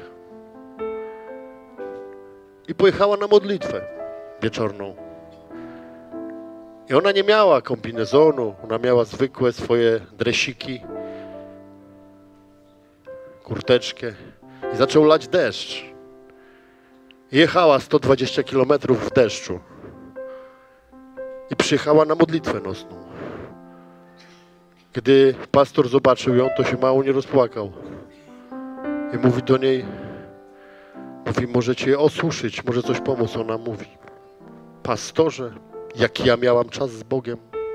S1: i pojechała na modlitwę wieczorną. I ona nie miała kombinezonu, ona miała zwykłe swoje dresiki, kurteczkę. I zaczął lać deszcz. Jechała 120 km w deszczu. I przyjechała na modlitwę nocną. Kiedy pastor zobaczył ją, to się mało nie rozpłakał. I mówi do niej, może cię osuszyć, może coś pomóc. Ona mówi, pastorze, jaki ja miałam czas z Bogiem.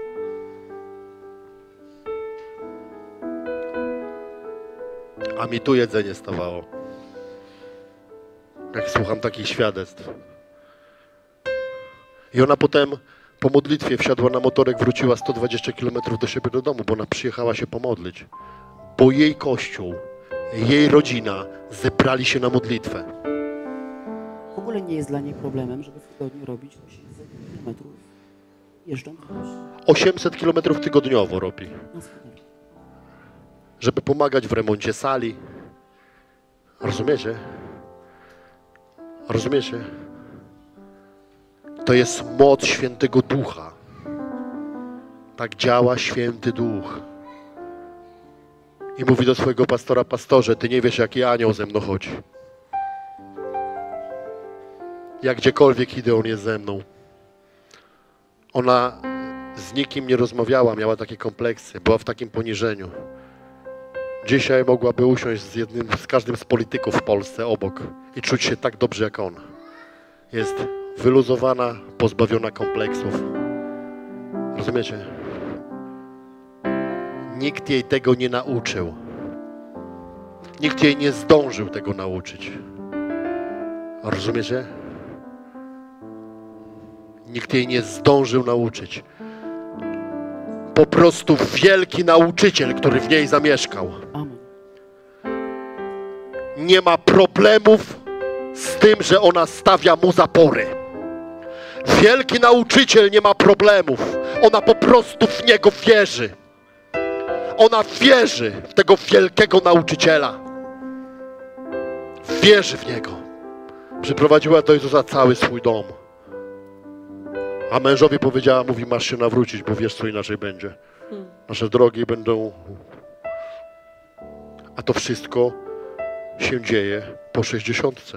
S1: A mi tu jedzenie stawało. Jak słucham takich świadectw. I ona potem po modlitwie wsiadła na motorek, wróciła 120 km do siebie do domu, bo ona przyjechała się pomodlić. Bo jej kościół, jej rodzina zebrali się na modlitwę.
S6: W ogóle nie jest dla niej problemem, żeby w tygodniu robić 800 km jeżdżąc.
S1: 800 km tygodniowo robi. Żeby pomagać w remoncie sali. Rozumiecie? Rozumiecie? To jest moc Świętego Ducha. Tak działa Święty Duch. I mówi do swojego pastora, pastorze, ty nie wiesz, jaki anioł ze mną chodzi. Jak gdziekolwiek idę, on jest ze mną. Ona z nikim nie rozmawiała, miała takie kompleksy, była w takim poniżeniu. Dzisiaj mogłaby usiąść z każdym z polityków w Polsce obok i czuć się tak dobrze jak on. Jest wyluzowana, pozbawiona kompleksów. Rozumiecie? Nikt jej tego nie nauczył. Nikt jej nie zdążył tego nauczyć. Rozumiecie? Nikt jej nie zdążył nauczyć. Po prostu wielki nauczyciel, który w niej zamieszkał. Nie ma problemów z tym, że ona stawia mu zapory. Wielki nauczyciel nie ma problemów. Ona po prostu w niego wierzy. Ona wierzy w tego wielkiego nauczyciela. Wierzy w niego. Przyprowadziła do Jezusa cały swój dom. A mężowi powiedziała, mówi, masz się nawrócić, bo wiesz, co inaczej będzie. Nasze drogi będą... A to wszystko się dzieje po 60.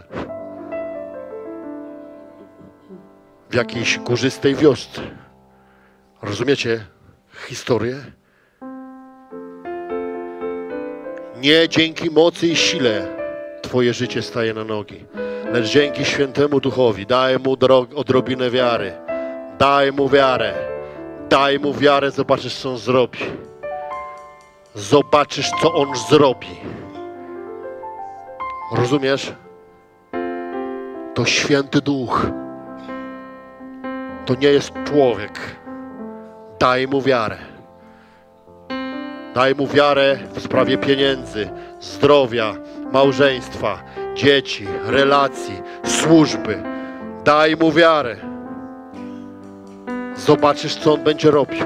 S1: W jakiejś górzystej wiosce. Rozumiecie historię? Nie dzięki mocy i sile twoje życie staje na nogi, lecz dzięki Świętemu Duchowi. Daj mu odrobinę wiary. Daj mu wiarę. Daj mu wiarę, zobaczysz, co on zrobi. Zobaczysz, co on zrobi. Rozumiesz? To Święty Duch. To nie jest człowiek. Daj mu wiarę. Daj mu wiarę w sprawie pieniędzy, zdrowia, małżeństwa, dzieci, relacji, służby. Daj mu wiarę. Zobaczysz, co on będzie robił.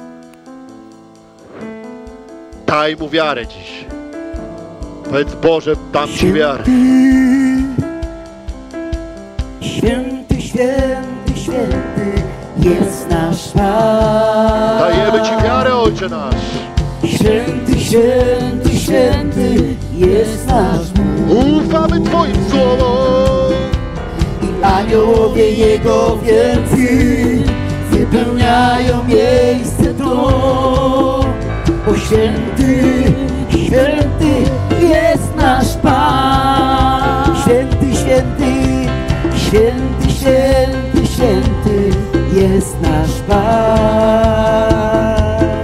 S1: Daj mu wiarę dziś. Powiedz, Boże, dam Ci wiarę.
S6: Święty, święty, święty jest nasz Pan.
S1: Dajemy Ci wiarę, Ojcze nasz.
S2: Święty, święty, święty jest nasz Bóg.
S1: Ufamy Twoim słowom.
S2: I aniołowie Jego wielcy wypełniają miejsce to. Bo święty, święty jest nasz Pan. Święty, święty, święty, święty, święty jest nasz Pan.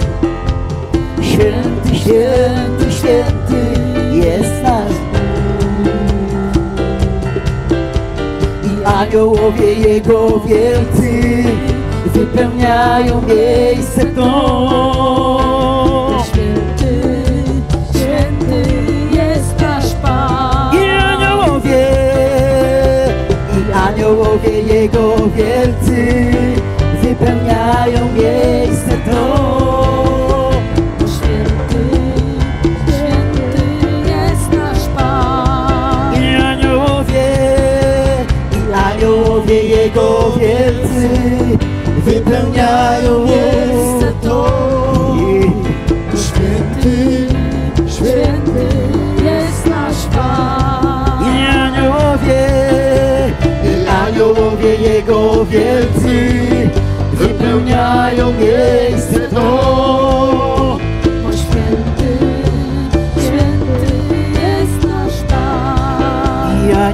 S2: Święty, święty, święty jest nasz Bóg. I aniołowie Jego wielcy wypełniają miejsce to.
S5: Święty, święty jest nasz Pan.
S2: I aniołowie Jego wielcy wypełniają miejsce to.
S5: Święty, święty jest nasz Pan.
S2: I aniołowie Jego wielcy wypełniają miejsce to.
S5: Święty, święty jest nasz Pan.
S2: I aniołowie Jego wielcy wypełniają miejsce to.
S5: Bo święty, święty jest nasz Pan.
S2: I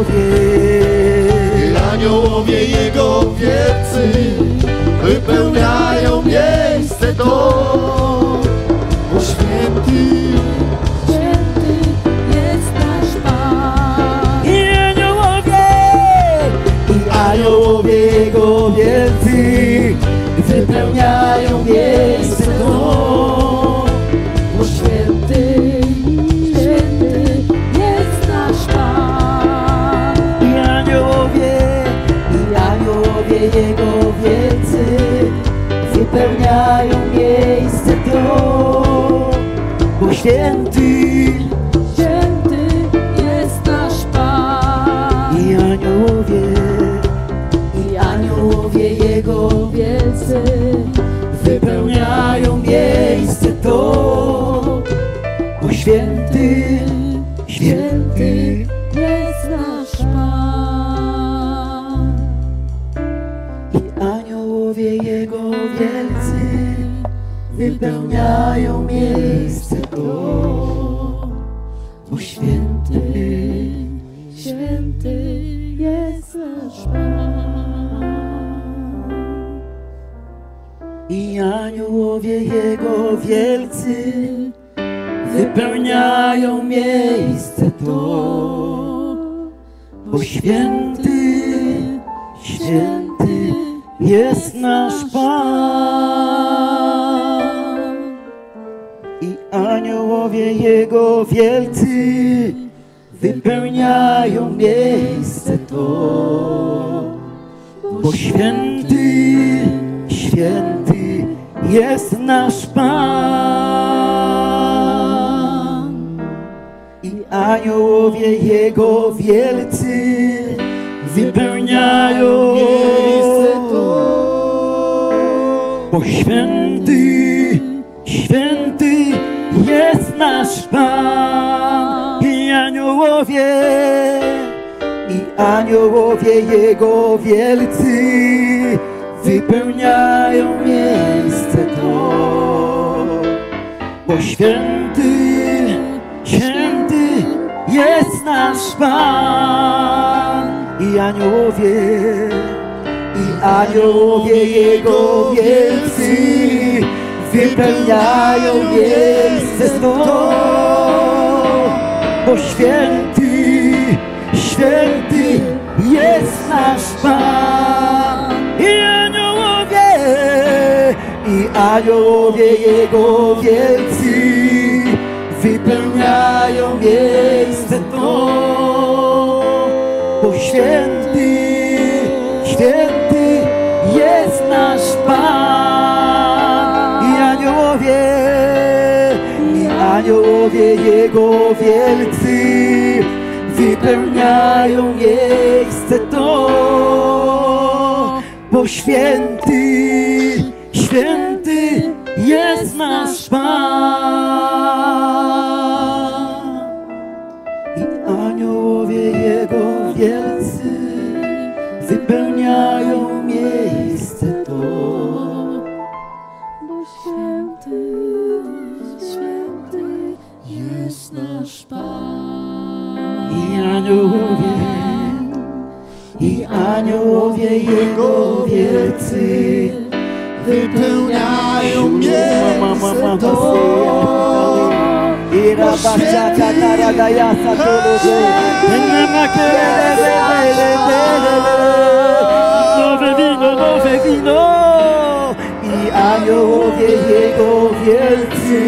S1: Aniołowie Jego wielcy wypełniają miejsce to. Bo święty,
S5: Święty jest nasz Pan.
S2: I aniołowie Jego wielcy wypełniają miejsce to.
S5: Bo święty, święty jest nasz Pan.
S2: I aniołowie Jego wielcy wypełniają miejsce to. Bo święty,
S5: Święty jest nasz Pan.
S2: i aniołowie Jego
S5: Wielcy
S2: wypełniają miejsce to. Bo święty, święty
S5: jest nasz Pan.
S2: i aniołowie Jego wielcy wypełniają miejsce to. Bo święty,
S5: Święty jest nasz Pan.
S2: i aniołowie Jego wielcy wypełniają miejsce to. Bo święty, święty jest nasz Pan. I aniołowie Jego wielcy wypełniają miejsce to. Bo święty, święty jest nasz Pan. I aniołowie Jego wielcy wypełniają miejsce to. Bo święty, święty jest nasz Pan. I aniołowie Jego wielcy wypełniają miejsce to. Bo święty, święty jest nasz Pan. I aniołowie Jego wielcy wypełniają miejsce to. Bo święty, święty jest nasz Pan. I aniołowie Jego wielcy wypełniają miejsce to. Bo święty, święty jest nasz Pan. I aniołowie Jego wielcy wypełniają miejsce to. Bo święty, święty jest nasz Pan. święty, święty jest nasz Pan.
S7: I aniołowie Jego wielcy wypełniają miejsce to. I rabaszaka taradajasa toloże, nowe wino. I aniołowie Jego wielcy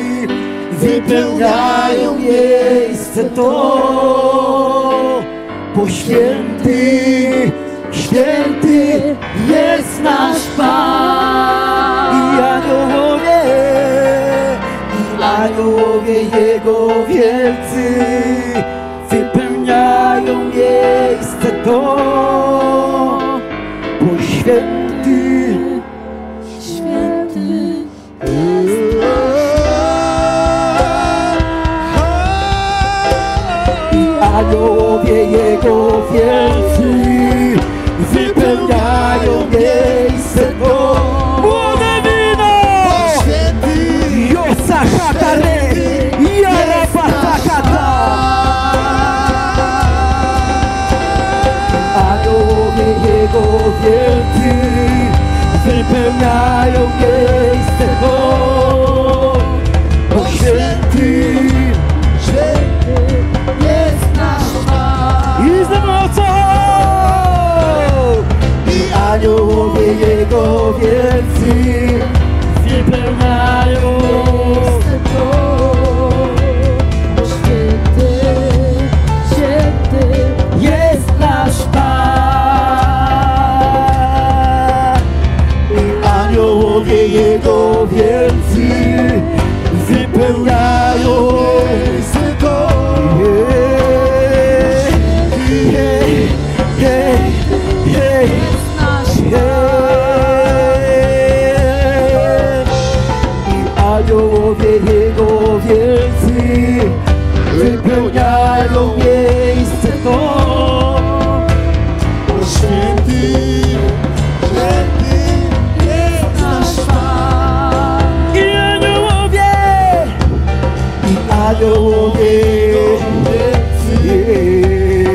S7: wypełniają miejsce to. Bo święty, święty jest nasz Pan. I aniołowie Jego wielcy wypełniają miejsce to. Bo święty,
S2: Święty jest
S7: i aniołowie Jego wielcy wypełniają miejsce to. Młode wino! Josachakare, Jarapasakata. Aniołowie Jego wielcy wypełniają miejsce to. Bo święty, święty jest nasz Pan. I z mocą! I aniołowie Jego wielcy wypełniają miejsce to.
S2: Bo święty, święty
S7: Jest nasz Pan. I aniołowie Jego wielcy wypełniają miejsce to.
S2: jest nasz
S7: I aniołowie Jego wielcy wypełniają miejsce to. Bo święty, święty jest nasz Pan. I aniołowie Jego wielcy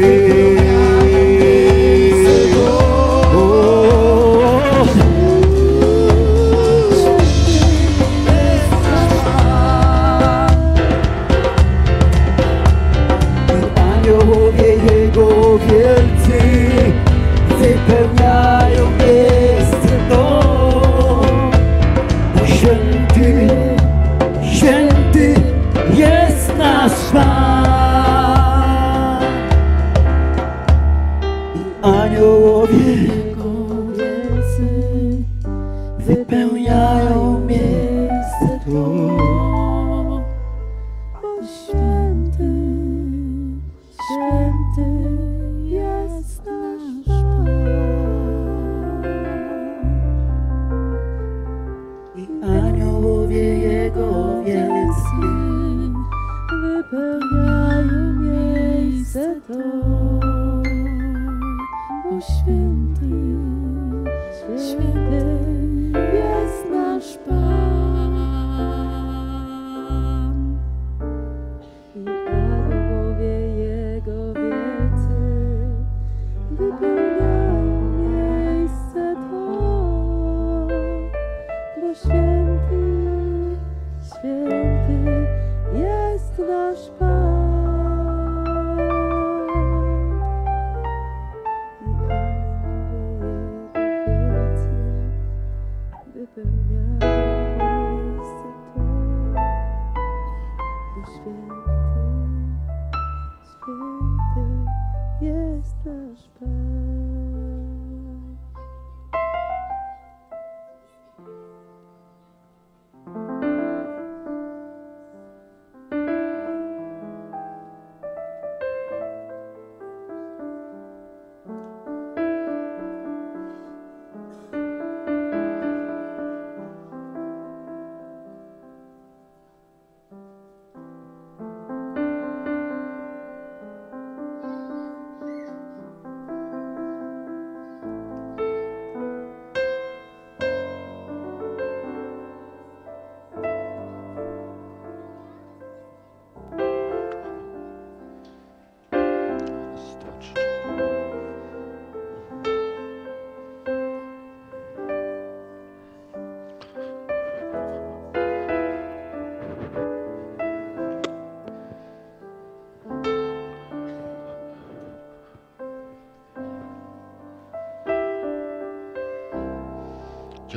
S7: Jego wielcy wypełniają miejsce to. Bo święty, święty jest nasz Pan. I aniołowie
S2: Jego wielcy
S7: wypełniają miejsce to.
S2: Bo święty, święty jest nasz Pan.
S7: I aniołowie Jego wielcy
S2: wypełniają miejsce to. Bo święty, święty jest nasz Pan. I aniołowie Jego wielcy wypełniają miejsce to. Bo święty, święty jest nasz Pan. I aniołowie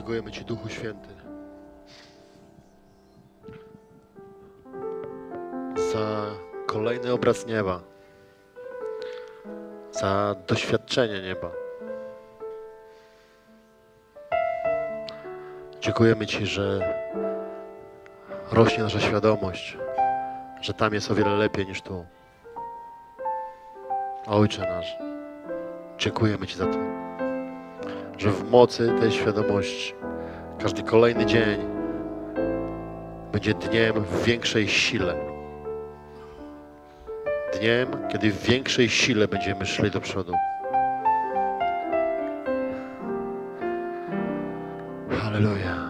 S1: Dziękujemy Ci, Duchu Święty, za kolejny obraz nieba, za doświadczenie nieba. Dziękujemy Ci, że rośnie nasza świadomość, że tam jest o wiele lepiej niż tu. Ojcze nasz, dziękujemy Ci za to, że w mocy tej świadomości każdy kolejny dzień będzie dniem w większej sile. Dniem, kiedy w większej sile będziemy szli do przodu. Halleluja.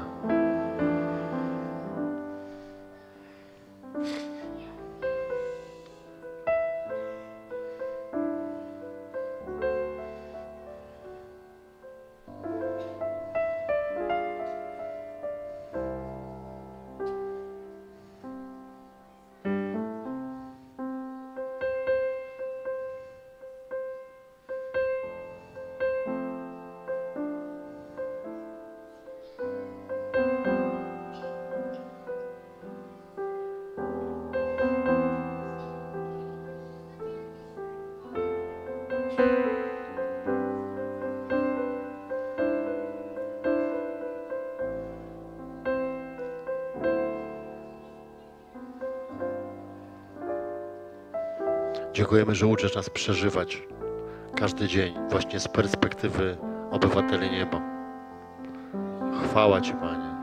S1: Dziękujemy, że uczysz nas przeżywać każdy dzień właśnie z perspektywy obywateli nieba. Chwała Ci, Panie.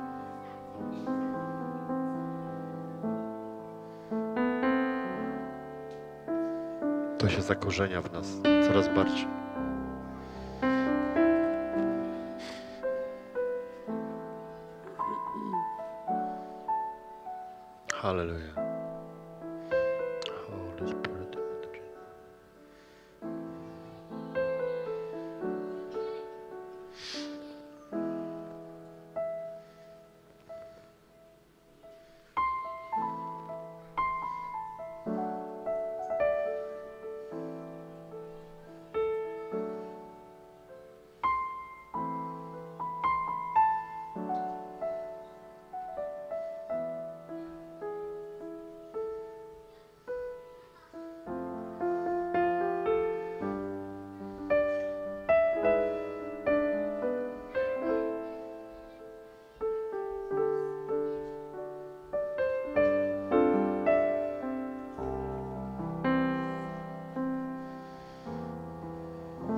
S1: To się zakorzenia w nas coraz bardziej. Halleluja. Holy Spirit.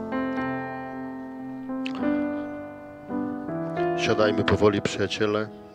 S1: Siadajmy powoli, przyjaciele.